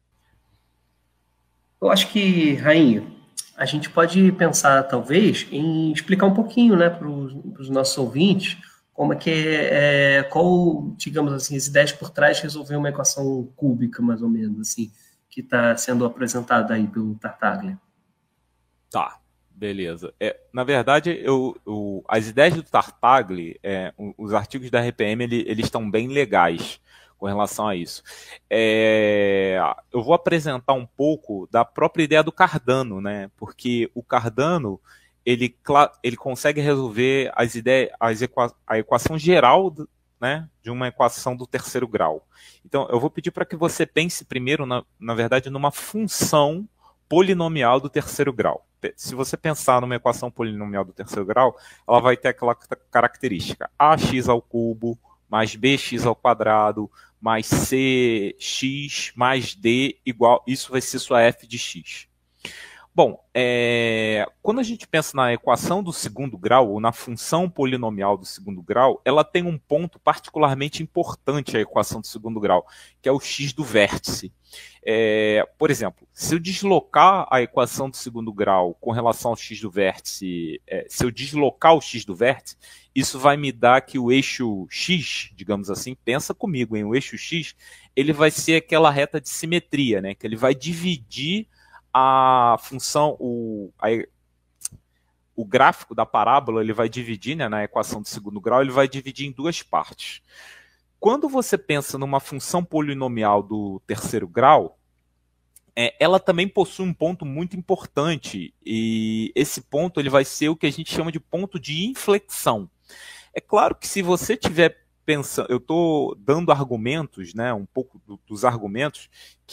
Eu acho que, Rainha, a gente pode pensar, talvez, em explicar um pouquinho, né, para os nossos ouvintes, como é que qual, digamos assim, as ideias por trás de resolver uma equação cúbica, mais ou menos, assim, que está sendo apresentada aí pelo Tartaglia. Tá, beleza. Na verdade, as ideias do Tartaglia, os artigos da RPM, eles estão bem legais com relação a isso. Eu vou apresentar um pouco da própria ideia do Cardano, né? Porque o Cardano ele consegue resolver a equação geral, né, de uma equação do terceiro grau. Então, eu vou pedir para que você pense primeiro, na verdade, numa função polinomial do terceiro grau. Se você pensar numa equação polinomial do terceiro grau, ela vai ter aquela característica ax ao cubo mais bx ao quadrado mais cx mais d igual, isso vai ser sua f de x. Bom, quando a gente pensa na equação do segundo grau, ou na função polinomial do segundo grau, ela tem um ponto particularmente importante, a equação do segundo grau, que é o x do vértice. Por exemplo, se eu deslocar a equação do segundo grau com relação ao x do vértice, se eu deslocar o x do vértice, isso vai me dar que o eixo x, digamos assim, pensa comigo, o eixo x, ele vai ser aquela reta de simetria, né, que ele vai dividir a função, o gráfico da parábola, ele vai dividir, né, na equação do segundo grau, ele vai dividir em duas partes. Quando você pensa numa função polinomial do terceiro grau, ela também possui um ponto muito importante, e esse ponto ele vai ser o que a gente chama de ponto de inflexão. É claro que se você tiver pensando, eu estou dando argumentos, né, um pouco dos argumentos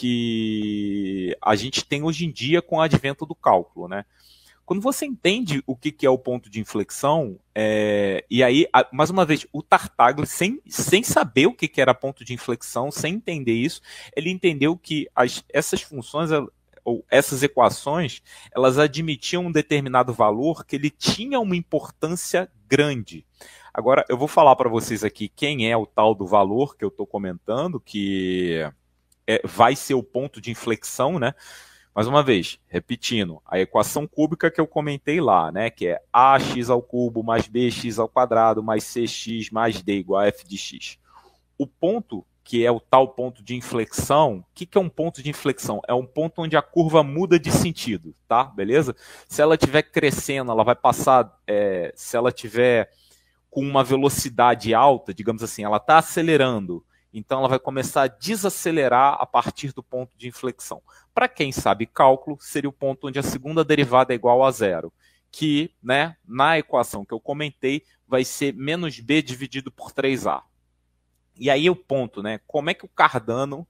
que a gente tem hoje em dia com o advento do cálculo, né? Quando você entende o que é o ponto de inflexão, e aí, mais uma vez, o Tartaglia, sem saber o que era ponto de inflexão, sem entender isso, ele entendeu que essas funções, ou essas equações, elas admitiam um determinado valor que ele tinha uma importância grande. Agora, eu vou falar para vocês aqui quem é o tal do valor que eu estou comentando, que vai ser o ponto de inflexão, né? Mais uma vez, repetindo, a equação cúbica que eu comentei lá, né? Que é ax ao cubo mais bx ao quadrado mais cx mais d igual a f de x. O ponto, que é o tal ponto de inflexão, o que é um ponto de inflexão? É um ponto onde a curva muda de sentido, tá? Beleza? Se ela estiver crescendo, ela vai passar, se ela estiver com uma velocidade alta, digamos assim, ela está acelerando, então ela vai começar a desacelerar a partir do ponto de inflexão. Para quem sabe cálculo, seria o ponto onde a segunda derivada é igual a zero, que, né, na equação que eu comentei, vai ser menos b dividido por 3a. E aí o ponto, né, como é que o Cardano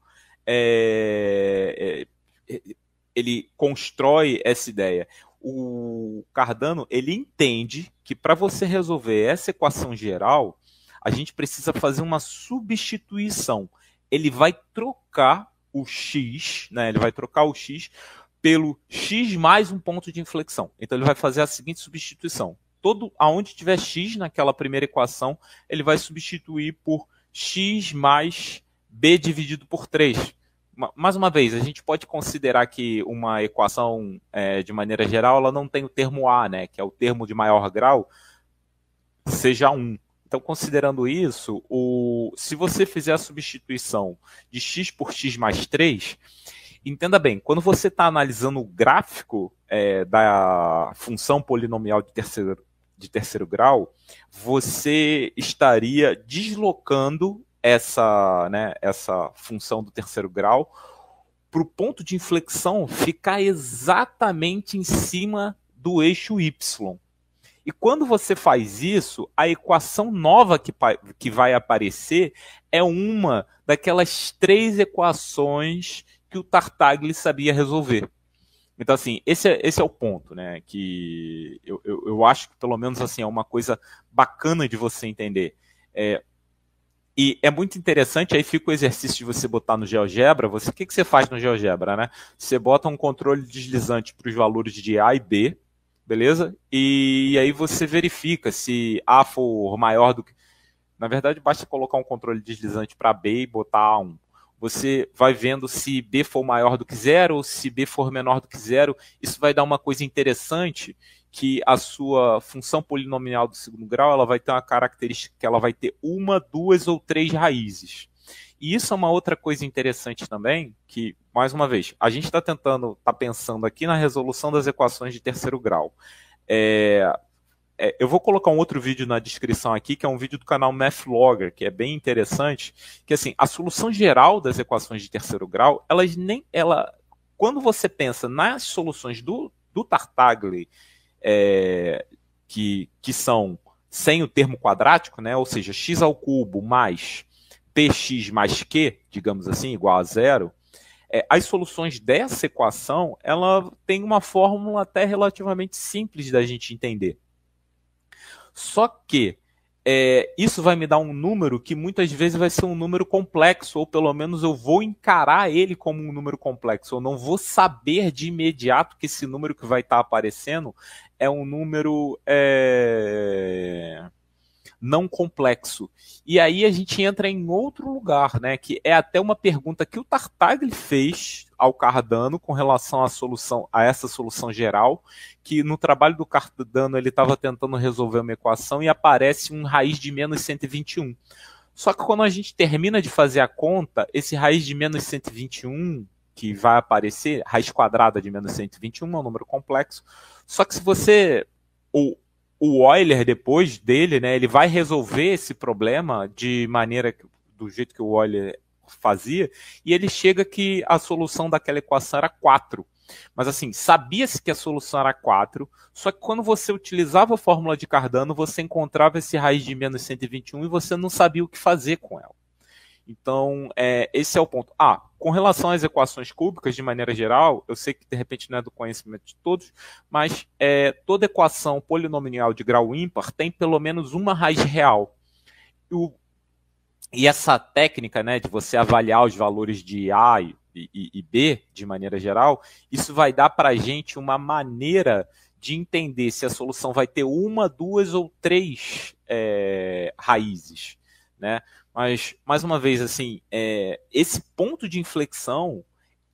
ele constrói essa ideia? O Cardano, ele entende que para você resolver essa equação geral, a gente precisa fazer uma substituição. Ele vai trocar o x, né? Ele vai trocar o x pelo x mais um ponto de inflexão. Então ele vai fazer a seguinte substituição. Aonde tiver x naquela primeira equação, ele vai substituir por x mais b dividido por 3. Mais uma vez, a gente pode considerar que uma equação, de maneira geral, ela não tem o termo a, né, que é o termo de maior grau, seja 1. Então, considerando isso, se você fizer a substituição de x por x mais 3, entenda bem, quando você está analisando o gráfico da função polinomial de terceiro grau, você estaria deslocando essa função do terceiro grau para o ponto de inflexão ficar exatamente em cima do eixo y. E quando você faz isso, a equação nova que vai aparecer é uma daquelas 3 equações que o Tartaglia sabia resolver. Então, assim, esse é o ponto, né? Que eu acho que, pelo menos, assim, é uma coisa bacana de você entender. E é muito interessante, aí fica o exercício de você botar no GeoGebra. O que você faz no GeoGebra, né? Você bota um controle deslizante para os valores de A e B, beleza? E aí você verifica se A for maior do que... Na verdade, basta colocar um controle deslizante para B e botar A1. Você vai vendo se B for maior do que 0 ou se B for menor do que 0. Isso vai dar uma coisa interessante, que a sua função polinomial do segundo grau ela vai ter uma característica que ela vai ter 1, 2 ou 3 raízes. E isso é uma outra coisa interessante também, que, mais uma vez, a gente está pensando aqui na resolução das equações de terceiro grau. Eu vou colocar um outro vídeo na descrição aqui, que é um vídeo do canal Mathlogger, que é bem interessante, que assim, a solução geral das equações de terceiro grau, quando você pensa nas soluções do Tartaglia, que são sem o termo quadrático, né, ou seja, x ao cubo mais px mais q, digamos assim, igual a 0, as soluções dessa equação, ela tem uma fórmula até relativamente simples da gente entender. Só que isso vai me dar um número que muitas vezes vai ser um número complexo, ou pelo menos eu vou encarar ele como um número complexo. Eu não vou saber de imediato que esse número que vai estar aparecendo é um número não complexo. E aí a gente entra em outro lugar, né, que é até uma pergunta que o Tartaglia fez ao Cardano com relação a essa solução geral, que no trabalho do Cardano ele estava tentando resolver uma equação e aparece um raiz de menos 121. Só que quando a gente termina de fazer a conta, esse raiz de menos 121 que vai aparecer, raiz quadrada de menos 121 é um número complexo, só que se você... O Euler, depois dele, né, ele vai resolver esse problema do jeito que o Euler fazia, e ele chega que a solução daquela equação era 4. Mas assim, sabia-se que a solução era 4, só que quando você utilizava a fórmula de Cardano, você encontrava esse raiz de menos 121 e você não sabia o que fazer com ela. Então, esse é o ponto. Com relação às equações cúbicas, de maneira geral, eu sei que de repente não é do conhecimento de todos, mas toda equação polinomial de grau ímpar tem pelo menos uma raiz real. E essa técnica, né, de você avaliar os valores de A e B, de maneira geral, isso vai dar para a gente uma maneira de entender se a solução vai ter 1, 2 ou 3 raízes, né? Mas, mais uma vez, assim, esse ponto de inflexão,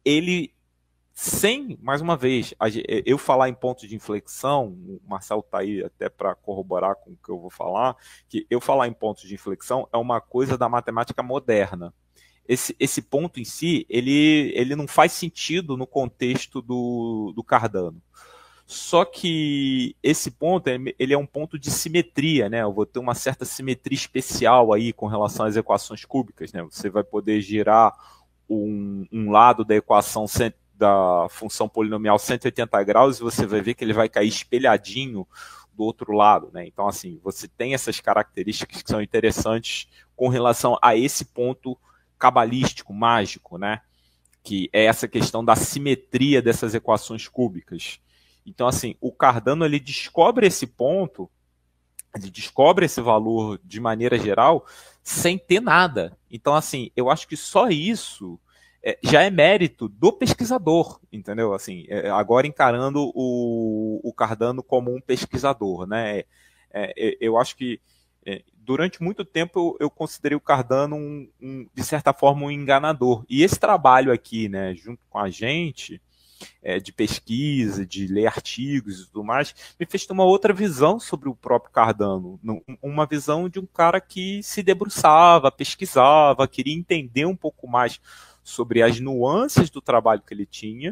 mais uma vez, eu falar em ponto de inflexão, o Marcelo está aí até para corroborar com o que eu vou falar, que eu falar em pontos de inflexão é uma coisa da matemática moderna. Esse ponto em si, ele não faz sentido no contexto do Cardano. Só que esse ponto, ele é um ponto de simetria, né? Eu vou ter uma certa simetria especial aí com relação às equações cúbicas, né? Você vai poder girar um lado da equação da função polinomial 180 graus e você vai ver que ele vai cair espelhadinho do outro lado, né? Então, assim, você tem essas características que são interessantes com relação a esse ponto cabalístico, mágico, né? Que é essa questão da simetria dessas equações cúbicas. Então, assim, o Cardano ele descobre esse ponto, ele descobre esse valor de maneira geral sem ter nada. Então, assim, eu acho que só isso já é mérito do pesquisador, entendeu? Assim, agora encarando o Cardano como um pesquisador, né? Eu acho que durante muito tempo eu considerei o Cardano de certa forma um enganador. E esse trabalho aqui, né, junto com a gente, de pesquisa, de ler artigos e tudo mais, me fez ter uma outra visão sobre o próprio Cardano, uma visão de um cara que se debruçava, pesquisava, queria entender um pouco mais sobre as nuances do trabalho que ele tinha.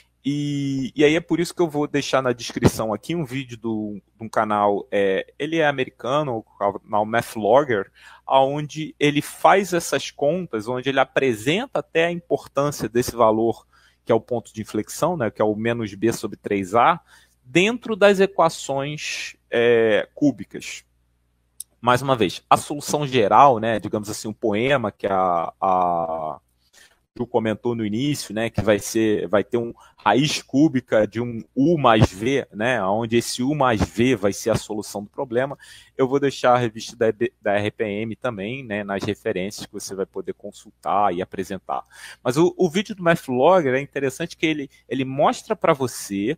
E aí é por isso que eu vou deixar na descrição aqui um vídeo de um canal, ele é americano, o canal Mathlogger, onde ele faz essas contas, onde ele apresenta até a importância desse valor, que é o ponto de inflexão, né, que é o menos b sobre 3a, dentro das equações cúbicas. Mais uma vez, a solução geral, né, digamos assim, um poema que a Ju comentou no início, né, que vai ter um raiz cúbica de um U mais V, né, onde esse U mais V vai ser a solução do problema. Eu vou deixar a revista da RPM também, né, nas referências que você vai poder consultar e apresentar. Mas o vídeo do Mathlogger é interessante que ele mostra para você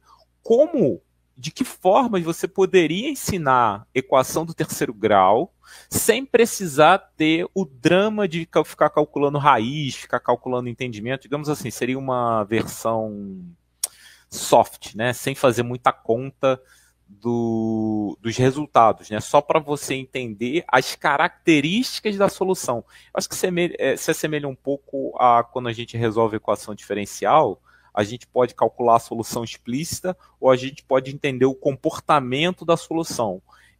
de que forma você poderia ensinar equação do terceiro grau sem precisar ter o drama de ficar calculando raiz, ficar calculando entendimento. Digamos assim, seria uma versão soft, né? Sem fazer muita conta dos resultados, né? Só para você entender as características da solução. Acho que se assemelha um pouco a quando a gente resolve equação diferencial. A gente pode calcular a solução explícita ou a gente pode entender o comportamento da solução.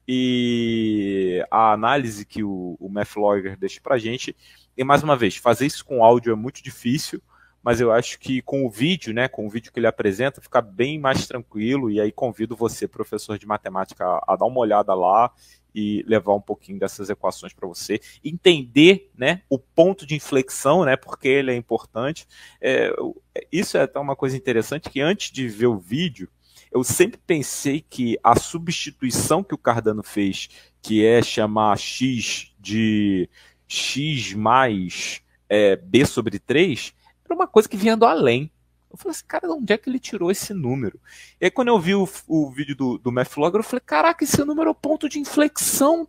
E a análise que o Mathlogger deixa para a gente, e mais uma vez, fazer isso com áudio é muito difícil, mas eu acho que com o vídeo, né, com o vídeo que ele apresenta, fica bem mais tranquilo, e aí convido você, professor de matemática, a dar uma olhada lá e levar um pouquinho dessas equações para você, entender, né, o ponto de inflexão, né, porque ele é importante. Isso é até uma coisa interessante, que antes de ver o vídeo, eu sempre pensei que a substituição que o Cardano fez, que é chamar x de x mais b sobre 3, era uma coisa que vinha do além. Eu falei assim, cara, de onde é que ele tirou esse número? E aí quando eu vi o vídeo do Mathlogger, eu falei, caraca, esse número é o ponto de inflexão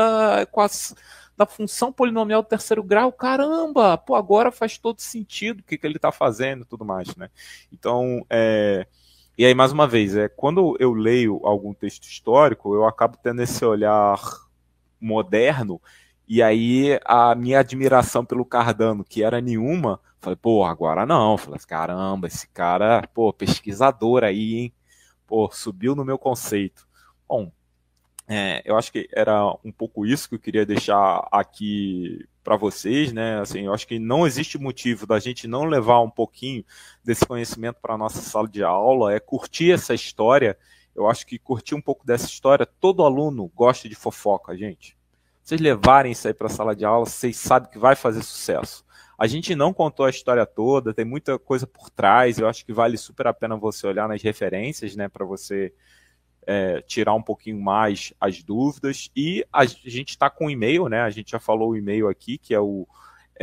da função polinomial do terceiro grau. Caramba, pô, agora faz todo sentido o que ele está fazendo e tudo mais, né? Então, e aí, mais uma vez, quando eu leio algum texto histórico, eu acabo tendo esse olhar moderno, e aí a minha admiração pelo Cardano, que era nenhuma, falei, pô, agora não. Falei, caramba, esse cara, pô, pesquisador aí, hein? Pô, subiu no meu conceito. Bom, eu acho que era um pouco isso que eu queria deixar aqui para vocês, né? Assim, eu acho que não existe motivo da gente não levar um pouquinho desse conhecimento para a nossa sala de aula, curtir essa história. Eu acho que curtir um pouco dessa história, todo aluno gosta de fofoca, gente. Vocês levarem isso aí para a sala de aula, vocês sabem que vai fazer sucesso. A gente não contou a história toda, tem muita coisa por trás, eu acho que vale super a pena você olhar nas referências, né, para você tirar um pouquinho mais as dúvidas. E a gente está com um e-mail, né, a gente já falou o e-mail aqui, que é o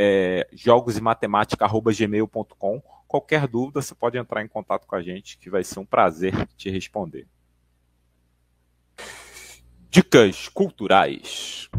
jogosematemática@gmail.com. Qualquer dúvida, você pode entrar em contato com a gente, que vai ser um prazer te responder. Dicas culturais.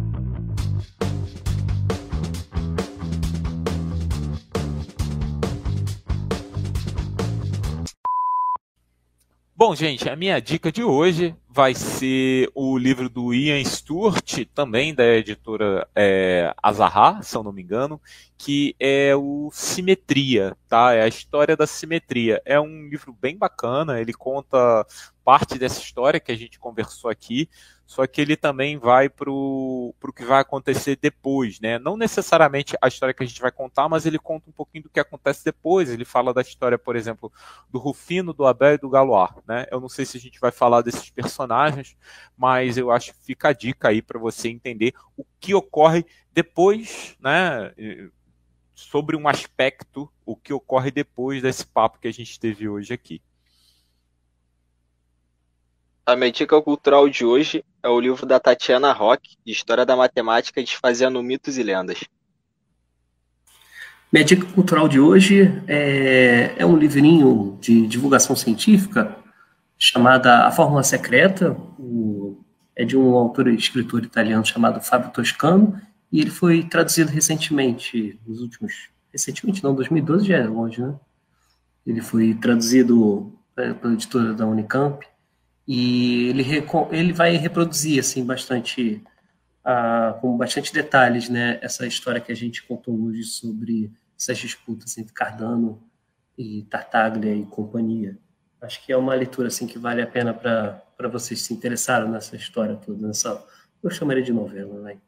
Bom, gente, a minha dica de hoje vai ser o livro do Ian Stewart, também da editora Azaha, se eu não me engano, que é o Simetria, tá? É a história da simetria. É um livro bem bacana, ele conta parte dessa história que a gente conversou aqui, só que ele também vai para o que vai acontecer depois, né? Não necessariamente a história que a gente vai contar, mas ele conta um pouquinho do que acontece depois. Ele fala da história, por exemplo, do Rufino, do Abel e do Galois, né? Eu não sei se a gente vai falar desses personagens, mas eu acho que fica a dica aí para você entender o que ocorre depois, né? Sobre um aspecto, o que ocorre depois desse papo que a gente teve hoje aqui. A minha dica cultural de hoje é o livro da Tatiana Rock, de História da Matemática, Desfazendo Mitos e Lendas. Minha dica cultural de hoje é um livrinho de divulgação científica chamada A Fórmula Secreta. É de um autor e escritor italiano chamado Fábio Toscano, e ele foi traduzido recentemente, recentemente não, 2012 já é longe, né? Ele foi traduzido pela editora da Unicamp e ele vai reproduzir assim bastante, com bastante detalhes, né, essa história que a gente contou hoje sobre essas disputas entre Cardano e Tartaglia e companhia. Acho que é uma leitura assim que vale a pena para vocês se interessaram nessa história toda, eu chamaria de novela, né?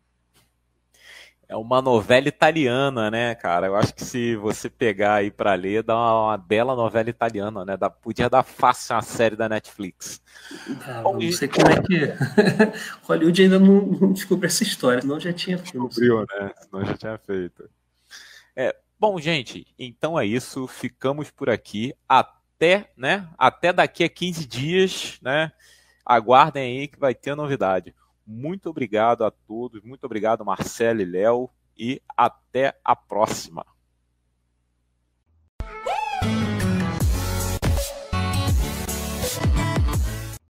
É uma novela italiana, né, cara? Eu acho que se você pegar aí pra ler, dá uma bela novela italiana, né? Podia dar fácil uma série da Netflix. Bom, não sei como é que Hollywood ainda não descobriu essa história, senão já tinha filme. Descobriu, né? Senão já tinha feito. Bom, gente, então é isso. Ficamos por aqui. Até daqui a 15 dias, né? Aguardem aí que vai ter novidade. Muito obrigado a todos, muito obrigado Marcelo e Léo, e até a próxima.